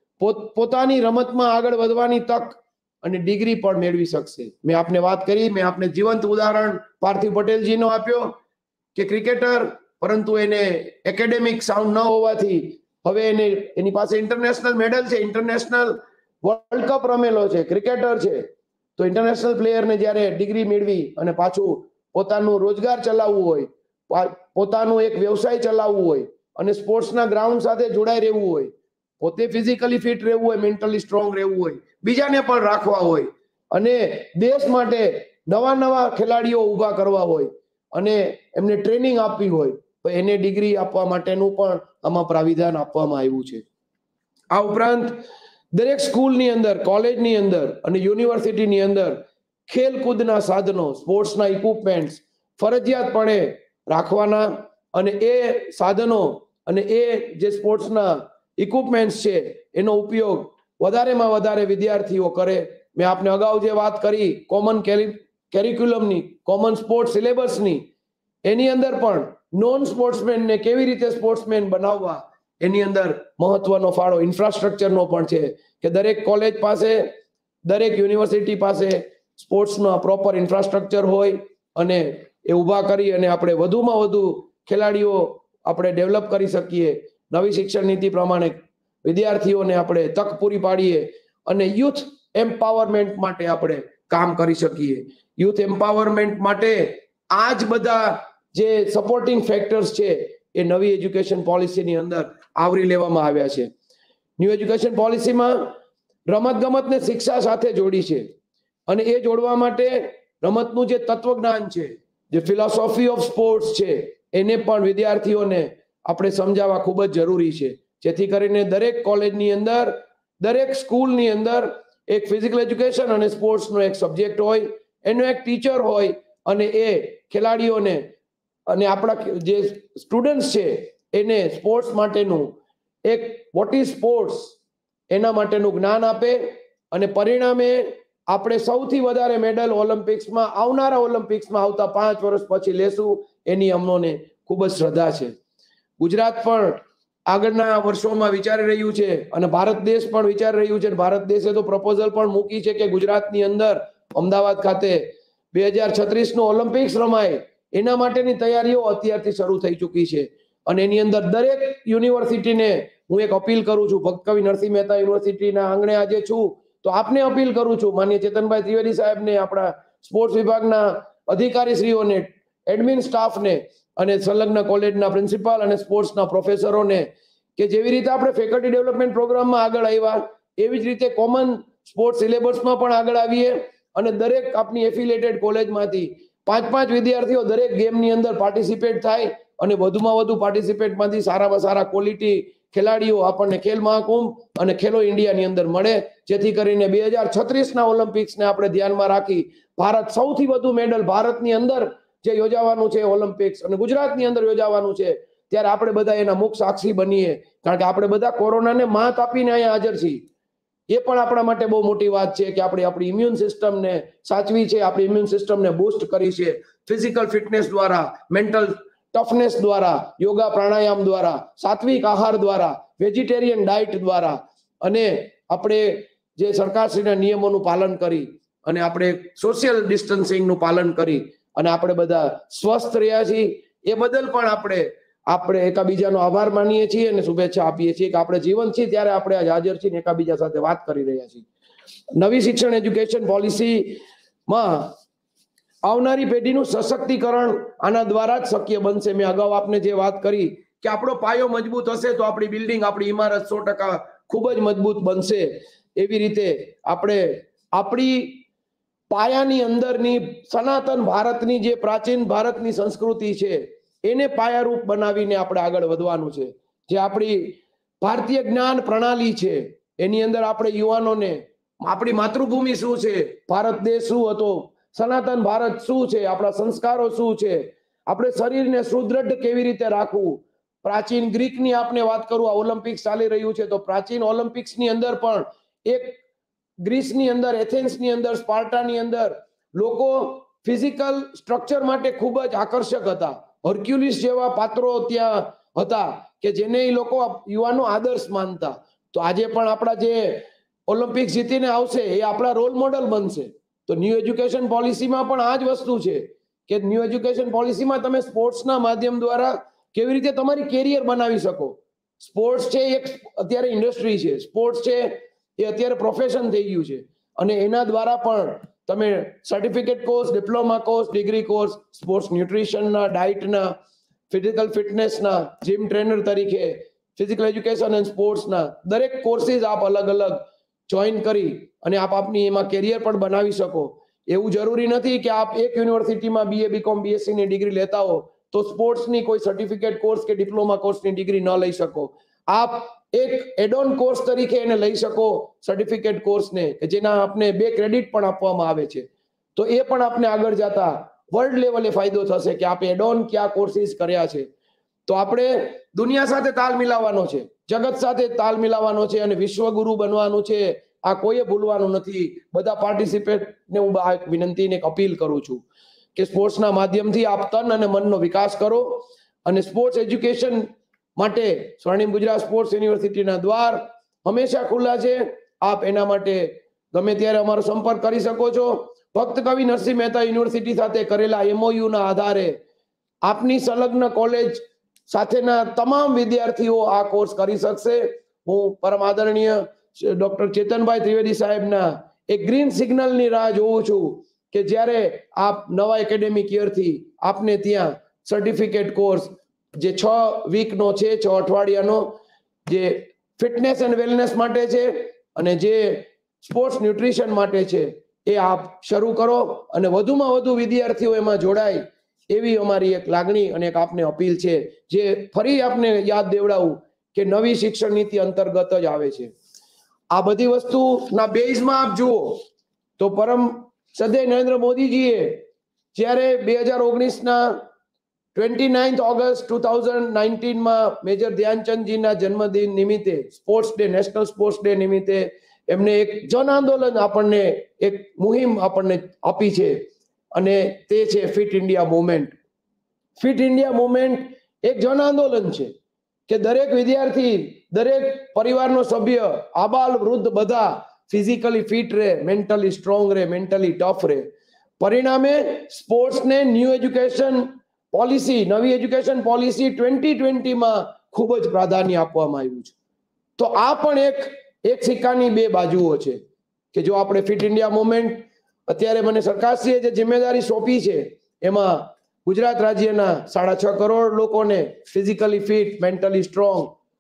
પોતાની રમતમાં આગળ વધવાની તક અને ડિગ્રી પણ મેળવી શકશે. મેં આપને વાત કરી, મેં આપને જીવંત ઉદાહરણ પાર્થિવ પટેલજીનો આપ્યો કે ક્રિકેટર, પરંતુ એને એકેડેમિક સાઉન્ડ ન હોવાથી હવે એને એની પાસે ઇન્ટરનેશનલ મેડલ છે, ઇન્ટરનેશનલ વર્લ્ડ કપ રમેલો છે, ક્રિકેટર છે. તો ઇન્ટરનેશનલ પ્લેયરને જ્યારે ડિગ્રી મેળવી અને પાછું પોતાનું રોજગાર ચલાવવું હોય, પોતાનું એક વ્યવસાય ચલાવવું હોય અને સ્પોર્ટ્સના ગ્રાઉન્ડ સાથે જોડાઈ રહેવું હોય, પોતે ફિઝિકલી ફિટ રહેવું હોય, મેન્ટલી સ્ટ્રોંગ રહેવું હોય, બીજાને પણ રાખવા હોય અને દેશ માટે નવા નવા ખેલાડીઓ ઊભા કરવા હોય અને એમને ટ્રેનિંગ આપવી હોય, તો એને ડિગ્રી આપવા માટેનું પણ આમાં પ્રાવિધાન આપવામાં આવ્યું છે. આ ઉપરાંત દરેક સ્કૂલની અંદર, કોલેજની અંદર અને યુનિવર્સિટીની અંદર ખેલકૂદના સાધનો, સ્પોર્ટ્સના ઇક્વિપમેન્ટ્સ ફરજિયાતપણે રાખવાના અને એ સાધનો અને એ જે સ્પોર્ટ્સના ઇક્વિપમેન્ટ્સ છે એનો ઉપયોગ વધારેમાં વધારે વિદ્યાર્થીઓ કરે. મેં આપને અગાઉ જે વાત કરી કોમન કેરિક્યુલમની, કોમન સ્પોર્ટ્સ સિલેબસની, એની અંદર પણ નોન સ્પોર્ટ્સમેનને કેવી રીતે સ્પોર્ટ્સમેન બનાવવા, એની અંદર મહત્વનો ફાળો ઇન્ફ્રાસ્ટ્રક્ચરનો પણ છે કે દરેક કોલેજ પાસે, દરેક યુનિવર્સિટી પાસે સ્પોર્ટ્સનો પ્રોપર ઇન્ફ્રાસ્ટ્રક્ચર હોય અને એ ઊભા કરી અને આપણે વધુમાં વધુ ખેલાડીઓ આપણે ડેવલપ કરી શકીએ. નવી શિક્ષણ નીતિ પ્રમાણે વિદ્યાર્થીઓને આપણે તક પૂરી પાડીએ અને યુથ એમ્પાવરમેન્ટ માટે આપણે કામ કરી શકીએ. યુથ એમ્પાવરમેન્ટ માટે આ જ બધા જે સપોર્ટિંગ ફેક્ટર્સ છે એ નવી એજ્યુકેશન પોલિસીની અંદર આવરી લેવામાં આવ્યા છે. ન્યૂ એજ્યુકેશન પોલિસીમાં રમતગમતને શિક્ષા સાથે જોડી છે અને એ જોડવા માટે રમતનું જે તત્વજ્ઞાન છે, જે ફિલોસોફી ઓફ સ્પોર્ટ્સ છે, એને પણ વિદ્યાર્થીઓને આપણે સમજાવવા ખૂબ જ જરૂરી છે, જેથી કરીને દરેક કોલેજની અંદર, દરેક સ્કૂલની અંદર એક ફિઝિકલ એજ્યુકેશન અને સ્પોર્ટ્સનો એક સબ્જેક્ટ હોય, એનો એક ટીચર હોય અને એ ખેલાડીઓને અને આપણા જે સ્ટુડન્ટ્સ છે એને સ્પોર્ટ્સ માટેનું એક વોટ ઇઝ સ્પોર્ટ્સ એના માટેનું જ્ઞાન આપે અને પરિણામે આપણે સૌથી વધારે મેડલ ઓલિમ્પિક્સમાં, આવનારા ઓલિમ્પિક્સમાં આવતા પાંચ વર્ષ પછી લેશું, એની અમોને ખૂબ જ શ્રદ્ધા છે. ગુજરાત પણ આગળના વર્ષોમાં વિચારી રહ્યું છે અને ભારત દેશ પણ વિચારી રહ્યું છે. ભારત દેશે તો પ્રપોઝલ પણ મૂકી છે કે ગુજરાતની અંદર અમદાવાદ ખાતે બે હજાર છત્રીસ નો ઓલિમ્પિક્સ રમાય, એના માટેની તૈયારીઓ અત્યારથી શરૂ થઈ ચૂકી છે અને એની અંદર દરેક યુનિવર્સિટીને હું એક અપીલ કરું છું, ભક્ત કવિ નરસિંહ મહેતા યુનિવર્સિટીના આંગણે આજે છું, તો આપને અપીલ કરું છું, માનનીય ચેતનભાઈ ત્રિવેદી સાહેબને, આપણા સ્પોર્ટ્સ વિભાગના અધિકારીશ્રીઓને, એડમિન સ્ટાફને અને સંલગ્ન કોલેજના પ્રિન્સિપાલ અને સ્પોર્ટ્સના પ્રોફેસરોને કે જેવી રીતે આપણે ફેકલ્ટી ડેવલપમેન્ટ પ્રોગ્રામમાં આગળ આવ્યા એવી જ રીતે કોમન સ્પોર્ટ્સ સિલેબસમાં પણ આગળ આવીએ અને દરેક આપની એફિલિએટેડ કોલેજમાંથી પાંચ પાંચ વિદ્યાર્થીઓ દરેક ગેમની અંદર પાર્ટિસિપેટ થાય અને વધુમાં વધુ પાર્ટિસિપેટમાંથી સારામાં સારા ક્વોલિટી ખેલાડીઓ આપણને ખેલ મહાકુંભ અને ખેલો ઇન્ડિયાની અંદર મળે, જેથી કરીને બે હજાર છત્રીસના ઓલિમ્પિક્સને આપણે ધ્યાનમાં રાખી ભારત સૌથી વધુ મેડલ ભારતની અંદર જે યોજાવાનું છે ઓલિમ્પિક્સ અને ગુજરાતની અંદર યોજાવાનું છે, ત્યારે આપણે બધા એના મુખ સાક્ષી બનીએ. કારણ કે આપણે બધા કોરોનાને માત આપીને અહીંયા હાજર છીએ. એ પણ આપણા માટે બહુ મોટી વાત છે કે આપણે આપણી ઇમ્યુન સિસ્ટમને સાચવી છે, આપણી ઇમ્યુન સિસ્ટમને બૂસ્ટ કરી છે ફિઝિકલ ફિટનેસ દ્વારા, મેન્ટલ ટફનેસ દ્વારા, યોગા પ્રાણાયામ દ્વારા, સાત્વિક આહાર દ્વારા, વેજીટેરિયન ડાયટ દ્વારા અને આપણે જે સરકારશ્રીના નિયમોનું પાલન કરી અને આપણે સોશિયલ ડિસ્ટન્સિંગનું પાલન કરી અને આપણે બધા સ્વસ્થ રહ્યા છીએ. એ બદલ પણ આપણે આપણે એકાબીજાનો આભાર માનીએ છીએ અને શુભેચ્છા આપીએ છીએ કે આપણે જીવન છીએ ત્યારે આપણે આજ હાજર છીએ, એકાબીજા સાથે વાત કરી રહ્યા છીએ. નવી શિક્ષણ એજ્યુકેશન પોલિસીમાં આવનારી પેઢીનું સશક્તિકરણ આના દ્વારા જ શક્ય બનશે. મેં અગાઉ આપને જે વાત કરી કે આપણો પાયો મજબૂત હશે તો આપણી બિલ્ડિંગ, આપણી ઇમારત સો ટકા ખૂબ જ મજબૂત બનશે. એવી રીતે આપણે આપણી પાયાની અંદરની સનાતન ભારતની જે પ્રાચીન ભારતની સંસ્કૃતિ છે એને પાયારૂપ બનાવીને આપણે આગળ વધવાનું છે. જે આપણી ભારતીય જ્ઞાન પ્રણાલી છે એની અંદર આપણે યુવાનોને આપણી માતૃભૂમિ શું છે, ભારત દેશ શું હતો, સનાતન ભારત શું છે, આપણા સંસ્કારો શું છે, આપણે શરીરને સુદૃઢ કેવી રીતે રાખવું. પ્રાચીન ગ્રીકની આપણે વાત કરું, આ ઓલિમ્પિક્સ ચાલી રહ્યું છે તો પ્રાચીન ઓલિમ્પિક્સની અંદર પણ એક ગ્રીસની અંદર, એથેન્સની અંદર, સ્પાર્ટાની અંદર લોકો ફિઝિકલ સ્ટ્રક્ચર માટે ખૂબ જ આકર્ષક હતા. હર્ક્યુલિસ જેવા પાત્રો ત્યાં હતા કે જેને એ લોકો યુવાનો આદર્શ માનતા. તો આજે પણ આપણા જે ઓલિમ્પિક્સ જીતીને આવશે એ આપણા રોલ મોડલ બનશે. તો ન્યૂ એજ્યુકેશન પોલિસીમાં પણ આ જ વસ્તુ છે કે ન્યૂ એજ્યુકેશન પોલિસીમાં તમે સ્પોર્ટ્સના માધ્યમ દ્વારા કેવી રીતે તમારી કેરિયર બનાવી શકો. સ્પોર્ટ્સ છે એક અત્યારે ઇન્ડસ્ટ્રી છે, સ્પોર્ટ્સ છે એ અત્યારે પ્રોફેશન થઈ ગયું છે અને એના દ્વારા પણ તમે certificate course, diploma course, degree course, sports ન્યુટ્રિશનના, ડાયટના, ફિઝિકલ ફિટનેસના, જીમ ટ્રેનર તરીકે, ફિઝિકલ એજ્યુકેશન એન્ડ સ્પોર્ટ્સના દરેક કોર્સિસ આપ અલગ અલગ જોઈન કરી અને આપ આપની એમાં કેરિયર પણ બનાવી શકો. એવું જરૂરી નથી કે આપ એક યુનિવર્સિટીમાં બીએ, બીકોમ, બીએસસી ની ડિગ્રી લેતા હો તો સ્પોર્ટ્સની કોઈ સર્ટિફિકેટ કોર્સ કે ડિપ્લોમા કોર્સની ડિગ્રી ન લઈ શકો. આપ એક એડોન કોર્સ તરીકે એને લઈ શકો સર્ટિફિકેટ કોર્સને કે જેના આપને બે ક્રેડિટ પણ આપવામાં આવે છે. તો એ પણ આપને આગળ જતા વર્લ્ડ લેવલે ફાયદો થશે કે આપણે એડોન કયા કોર્સિસ કર્યા છે. તો આપણે દુનિયા સાથે તાલ મિલાવવાનો છે, જગત સાથે તાલ મિલાવવાનો છે અને વિશ્વગુરુ બનવાનું છે. આ કોઈએ ભૂલવાનું નથી. બધા પાર્ટિસિપેટને હું આ વિનંતી ને એક અપીલ કરું છું કે સ્પોર્ટ્સના માધ્યમથી આપ તન અને મનનો વિકાસ કરો અને સ્પોર્ટ્સ એજ્યુકેશન માટે સ્વર્ણિમ ગુજરાત સ્પોર્ટ્સ યુનિવર્સિટીના દ્વાર હંમેશા ખુલ્લા છે. આપ એના માટે ગમે ત્યારે અમારો સંપર્ક કરી શકો છો. ભક્ત કવિ નરસિંહ મહેતા યુનિવર્સિટી સાથે કરેલા એમઓયુ ના આધારે આપની સંલગ્ન કોલેજ સાથેના તમામ વિદ્યાર્થીઓ આ કોર્સ કરી શકશે. હું પરમ આદરણીય ડોક્ટર ચેતનભાઈ ત્રિવેદી સાહેબના એક ગ્રીન સિગ્નલની રાહ જોઉં છું કે જ્યારે આપ નવા એકેડેમિક યરથી આપને ત્યાં સર્ટિફિકેટ કોર્સ જે છ વીકનો છે, છ અઠવાડિયાનો, જે ફિટનેસ એન્ડ વેલનેસ માટે છે અને જે સ્પોર્ટ્સ ન્યુટ્રિશન માટે છે એ આપ શરૂ કરો અને વધુમાં વધુ વિદ્યાર્થીઓ એમાં જોડાય એવી અમારી એક લાગણી અને એક આપને અપીલ છે. જે ફરી આપને યાદ દેવડાવું કે નવી શિક્ષણ નીતિ અંતર્ગત જ આવે છે. આ બધી વસ્તુના બેઝમાં આપ જુઓ તો પરમ શ્રદ્ધેય નરેન્દ્ર મોદીજીએ જ્યારે બે હજાર ઓગણીસના twenty ninth August two thousand નાઇન્ટીનમાં મેજર ધ્યાનચંદજીના જન્મદિન નિમિત્તે sports day, national sports day નિમિત્તે એમને એક જન આંદોલન આપણને એક મુહિમ આપણને આપી છે અને તે છે fit India movement. Fit India movement એક જન આંદોલન છે કે દરેક વિદ્યાર્થી, દરેક પરિવારનો સભ્ય, આબાલ વૃદ્ધ બધા ફિઝિકલી ફિટ રહે, મેન્ટલી સ્ટ્રોંગ રહે, મેન્ટલી ટફ રહે. પરિણામે સ્પોર્ટ્સને ન્યૂ એજ્યુકેશન પોલિસી, નવી એજ્યુકેશન પોલિસી ટ્વેન્ટી ટ્વેન્ટીમાં ખૂબ જ પ્રાધાન્ય આપવામાં આવ્યું છે. તો આ પણ એક એક સિક્કાની બે બાજુઓ છે કે જો આપણે ફિટ ઇન્ડિયા મુવમેન્ટ અત્યારે મને સરકારશ્રીએ જે જિમ્મેદારી સોંપી છે એમાં ગુજરાત રાજ્યના સાડા છ કરોડ લોકોને ફિઝિકલી ફિટ, મેન્ટલી સ્ટ્રોંગ,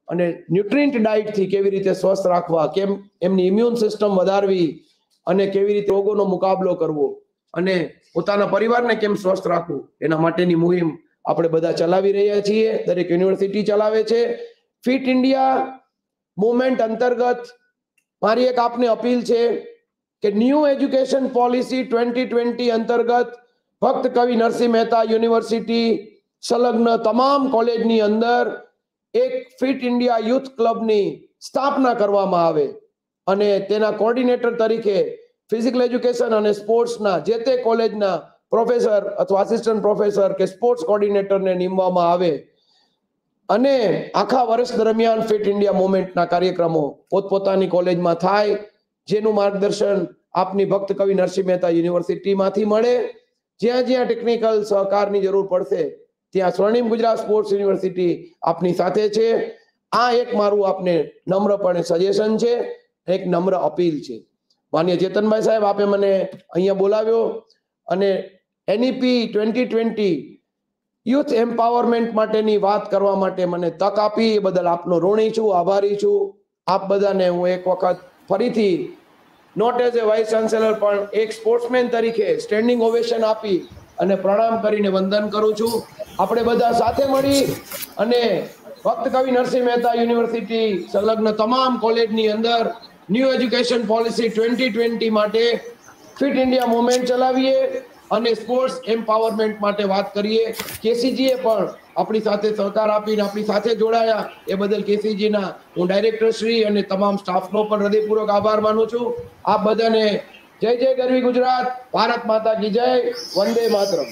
અને ન્યુટ્રિન્ટ ડાયટથી કેવી રીતે સ્વસ્થ રાખવા, કેમ એમની ઇમ્યુન સિસ્ટમ વધારવી અને કેવી રીતે રોગોનો મુકાબલો કરવો અને પોતાના પરિવારને કેમ સ્વસ્થ રાખવું, એના માટેની મુહિમ આપણે બધા ચલાવી રહ્યા છીએ. દરેક યુનિવર્સિટી ચલાવે છે. ફિટ ઇન્ડિયા મુવમેન્ટ અંતર્ગત મારી એક આપને અપીલ છે કે new education policy twenty twenty અંતર્ગત ફક્ત કવિ નરસિંહ મહેતા યુનિવર્સિટી સંલગ્ન તમામ કોલેજની અંદર એક ફિટ ઇન્ડિયા યુથ ક્લબની સ્થાપના કરવામાં આવે અને તેના કોર્ડિનેટર તરીકે ફિઝિકલ એજ્યુકેશન અને સ્પોર્ટ્સના જે તે કોલેજના પ્રોફેસર અથવા આસિસ્ટન્ટ પ્રોફેસર કે સ્પોર્ટ્સ કોર્ડિનેટરને નીમવામાં આવે અને આખા વર્ષ દરમિયાન ફિટ ઇન્ડિયા મુવમેન્ટના કાર્યક્રમો પોતપોતાની કોલેજમાં થાય, જેનું માર્ગદર્શન આપની ભક્ત કવિ નરસિંહ મહેતા યુનિવર્સિટીમાંથી મળે. જ્યાં જ્યાં ટેકનિકલ સહકારની જરૂર પડશે ત્યાં સ્વર્ણિમ ગુજરાત સ્પોર્ટ્સ યુનિવર્સિટી આપની સાથે છે. આ એક મારું આપને નમ્રપણે સજેશન છે, એક નમ્ર અપીલ છે. માનીય ચેતનભાઈ સાહેબ, આપે મને અહીંયા બોલાવ્યો અને NEP twenty twenty youth empowerment માટેની વાત કરવા માટે મને તક આપી, એ બદલ આપનો ઋણી છું, આભારી છું. આપ બધાને હું એક વખત ફરીથી not as a vice chancellor પણ એક સ્પોર્ટ્સમેન તરીકે સ્ટેન્ડિંગ ઓવેશન આપી અને પ્રણામ કરીને વંદન કરું છું. આપણે બધા સાથે મળી અને ભક્ત કવિ નરસિંહ મહેતા યુનિવર્સિટી સંલગ્ન તમામ કોલેજની અંદર new education policy twenty twenty માટે ફિટ ઇન્ડિયા મુવમેન્ટ ચલાવીએ અને સ્પોર્ટ્સ એમ્પાવરમેન્ટ માટે વાત કરીએ. કેસીજીએ પણ આપણી સાથે સહકાર આપીને આપણી સાથે જોડાયા, એ બદલ કેસીજીના હું ડાયરેક્ટર શ્રી અને તમામ સ્ટાફનો પણ હૃદયપૂર્વક આભાર માનું છું. આપ બધાને જય જય ગરવી ગુજરાત, ભારત માતા કી જય, વંદે માતરમ.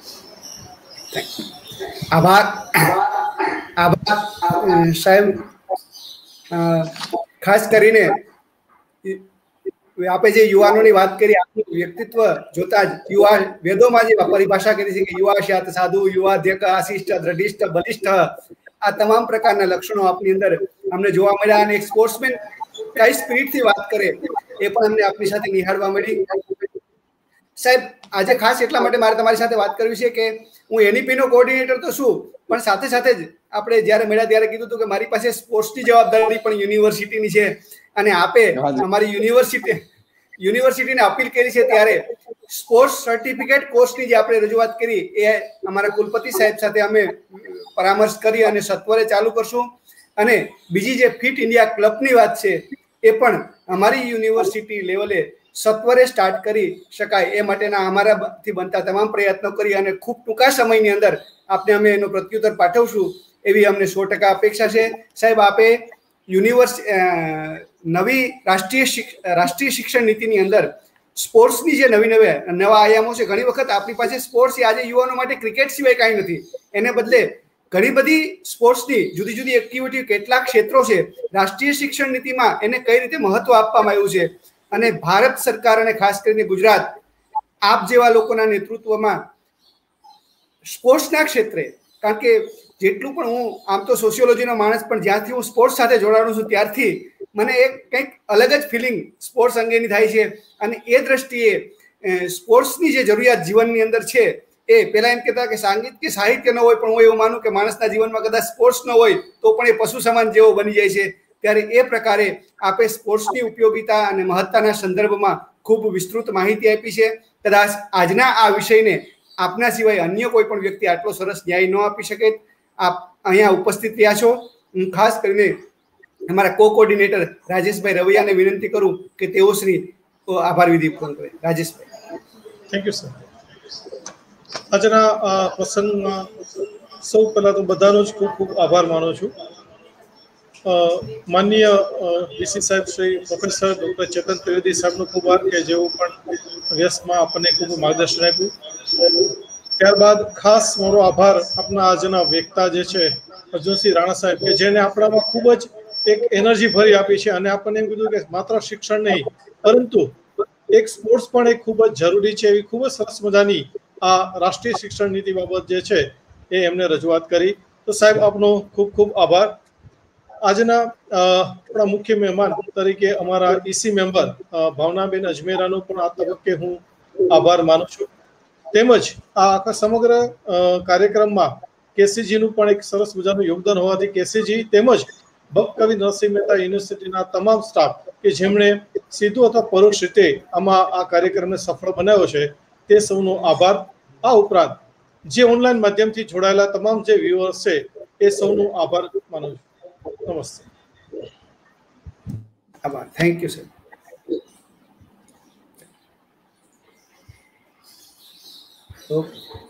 આભાર આભાર સાહેબ. ખાસ કરીને આપે જે યુવાનોની વાત કરી, આપનું વ્યક્તિત્વ જોતા જ યુવા વેદોમાં જે પરિભાષા કરી છે કે યુવા શાત સાધુ, યુવાધ્યક, આશિષ્ટ, દ્રઢિષ્ઠ, બલિષ્ઠ, આ તમામ પ્રકારના લક્ષણો આપની અંદર અમને જોવા મળ્યા અને એક સ્પોર્ટ્સમેન કઈ સ્પિરિટથી વાત કરે એ પણ અમને આપની સાથે નિહાળવા મળી. સાહેબ, આજે ખાસ એટલા માટે મારે તમારી સાથે વાત કરવી છે કે હું એનઈપી નો કોઓર્ડિનેટર તો છું, પણ સાથે સાથે જ આપણે જ્યારે મળ્યા ત્યારે કીધું હતું કે મારી પાસે સ્પોર્ટ્સની જવાબદારી પણ યુનિવર્સિટીની છે અને આપે અમારી યુનિવર્સિટી યુનિવર્સિટીને અપીલ કરી છે ત્યારે સ્પોર્ટ્સ સર્ટિફિકેટ કોર્સની જે આપણે રજૂઆત કરી એ અમારા કુલપતિ સાહેબ સાથે અમે પરામર્શ કરી અને સત્વરે ચાલુ કરશું. અને બીજી જે ફિટ ઇન્ડિયા ક્લબની વાત છે એ પણ અમારી યુનિવર્સિટી લેવલે સત્વરે સ્ટાર્ટ કરી શકાય એ માટેના અમારાથી બનતા તમામ પ્રયત્નો કરી અને ખૂબ ટૂંકા સમયની અંદર આપને અમે એનો પ્રત્યુત્તર પાઠવશું એવી અમને સો ટકા અપેક્ષા છે. સાહેબ, આપે યુનિવર્સિટી નવી રાષ્ટ્રીય રાષ્ટ્રીય શિક્ષણ નીતિની અંદર સ્પોર્ટ્સની જે નવી નવી નવા આયામો છે, ઘણી વખત આપણી પાસે સ્પોર્ટ્સ આજે યુવાનો માટે ક્રિકેટ સિવાય કાંઈ નથી, એને બદલે ઘણી બધી સ્પોર્ટ્સની જુદી જુદી એક્ટિવિટી કેટલાક ક્ષેત્રો છે. રાષ્ટ્રીય શિક્ષણ નીતિમાં એને કઈ રીતે મહત્વ આપવામાં આવ્યું છે અને ભારત સરકાર અને ખાસ કરીને ગુજરાત આપ જેવા લોકોના નેતૃત્વમાં સ્પોર્ટ્સના ક્ષેત્રે, કારણ કે જેટલું પણ હું આમ તો સોશિયોલોજીનો માણસ પણ જ્યાંથી હું સ્પોર્ટ્સ સાથે જોડાણું છું ત્યારથી મને એક કંઈક અલગ જ ફિલિંગ સ્પોર્ટ્સ અંગેની થાય છે. અને એ દ્રષ્ટિએ સ્પોર્ટ્સની જે જરૂરિયાત જીવનની અંદર છે એ પહેલા એમ કહેતા કે સાંગીત કે સાહિત્ય ન હોય, પણ હું એવું માનું કે માણસના જીવનમાં કદાચ સ્પોર્ટ્સ ન હોય તો પણ એ પશુ સમાન જેવો બની જાય છે. ત્યારે એ પ્રકારે આપે સ્પોર્ટ્સની ઉપયોગિતા અને મહત્તાના સંદર્ભમાં ખૂબ વિસ્તૃત માહિતી આપી છે. કદાચ આજના આ વિષયને આપના સિવાય અન્ય કોઈ પણ વ્યક્તિ આટલો સરસ ન્યાય ન આપી શકે. આપ અહીંયા ઉપસ્થિત રહ્યા છો. હું ખાસ કરીને અમારા કો કોઓર્ડિનેટર રાજેશભાઈ રવૈયાને વિનંતી કરું કે તેઓ શ્રી આભાર વિધિ પૂર્ણ કરે. રાજેશભાઈ. Thank you sir. આજના આ પ્રસંગમાં સૌ પહેલા તો બધાનો જ ખૂબ ખૂબ આભાર માનું છું. માનનીય વીસી સાહેબ શ્રી પ્રોફેસર ડૉક્ટર ચેતન ત્રિવેદી સાહેબનો ખૂબ આભાર કે જેઓ પણ વ્યસ્તમાં આપણને ખૂબ માર્ગદર્શન આપ્યું. ત્યારબાદ ખાસ મારો આભાર આપણા આજના વક્તા જે છે અર્જુનસિંહ રાણા સાહેબ કે જેને આપણામાં ખૂબ જ એક એનર્જી ભરી આપી છે અને આપણને એમ કીધું કે માત્ર શિક્ષણ નહીં પરંતુ એક સ્પોર્ટ્સ પણ એક ખૂબ જ જરૂરી છે. એવી ખૂબ જ સરસ મજાની આ રાષ્ટ્રીય શિક્ષણ નીતિ બાબત જે છે એ એમને રજૂઆત કરી. તો સાહેબ આપનો ખૂબ ખૂબ આભાર. આજના આપણા મુખ્ય મહેમાન તરીકે અમારા ઈસી મેમ્બર ભાવનાબેન અજમેરાનો પણ આ તબક્કે હું આભાર માનું છું. તેમજ આ આખા સમગ્ર કાર્યક્રમમાં કેસીજીનું પણ એક સરસ મજાનું યોગદાન હોવાથી કેસીજી તેમજ ભક્તકવિ નરસિંહ મહેતા યુનિવર્સિટીના તમામ સ્ટાફ કે જેમણે સીધું અથવા પરોક્ષ રીતે આમાં આ કાર્યક્રમને સફળ બનાવ્યો છે તે સૌનો આભાર. આ ઉપરાંત જે ઓનલાઈન માધ્યમથી જોડાયેલા તમામ જે વ્યુઅર્સ છે એ સૌનો આભાર માનું છું. નમસ્તે. આભાર. Thank you sir. ઓકે.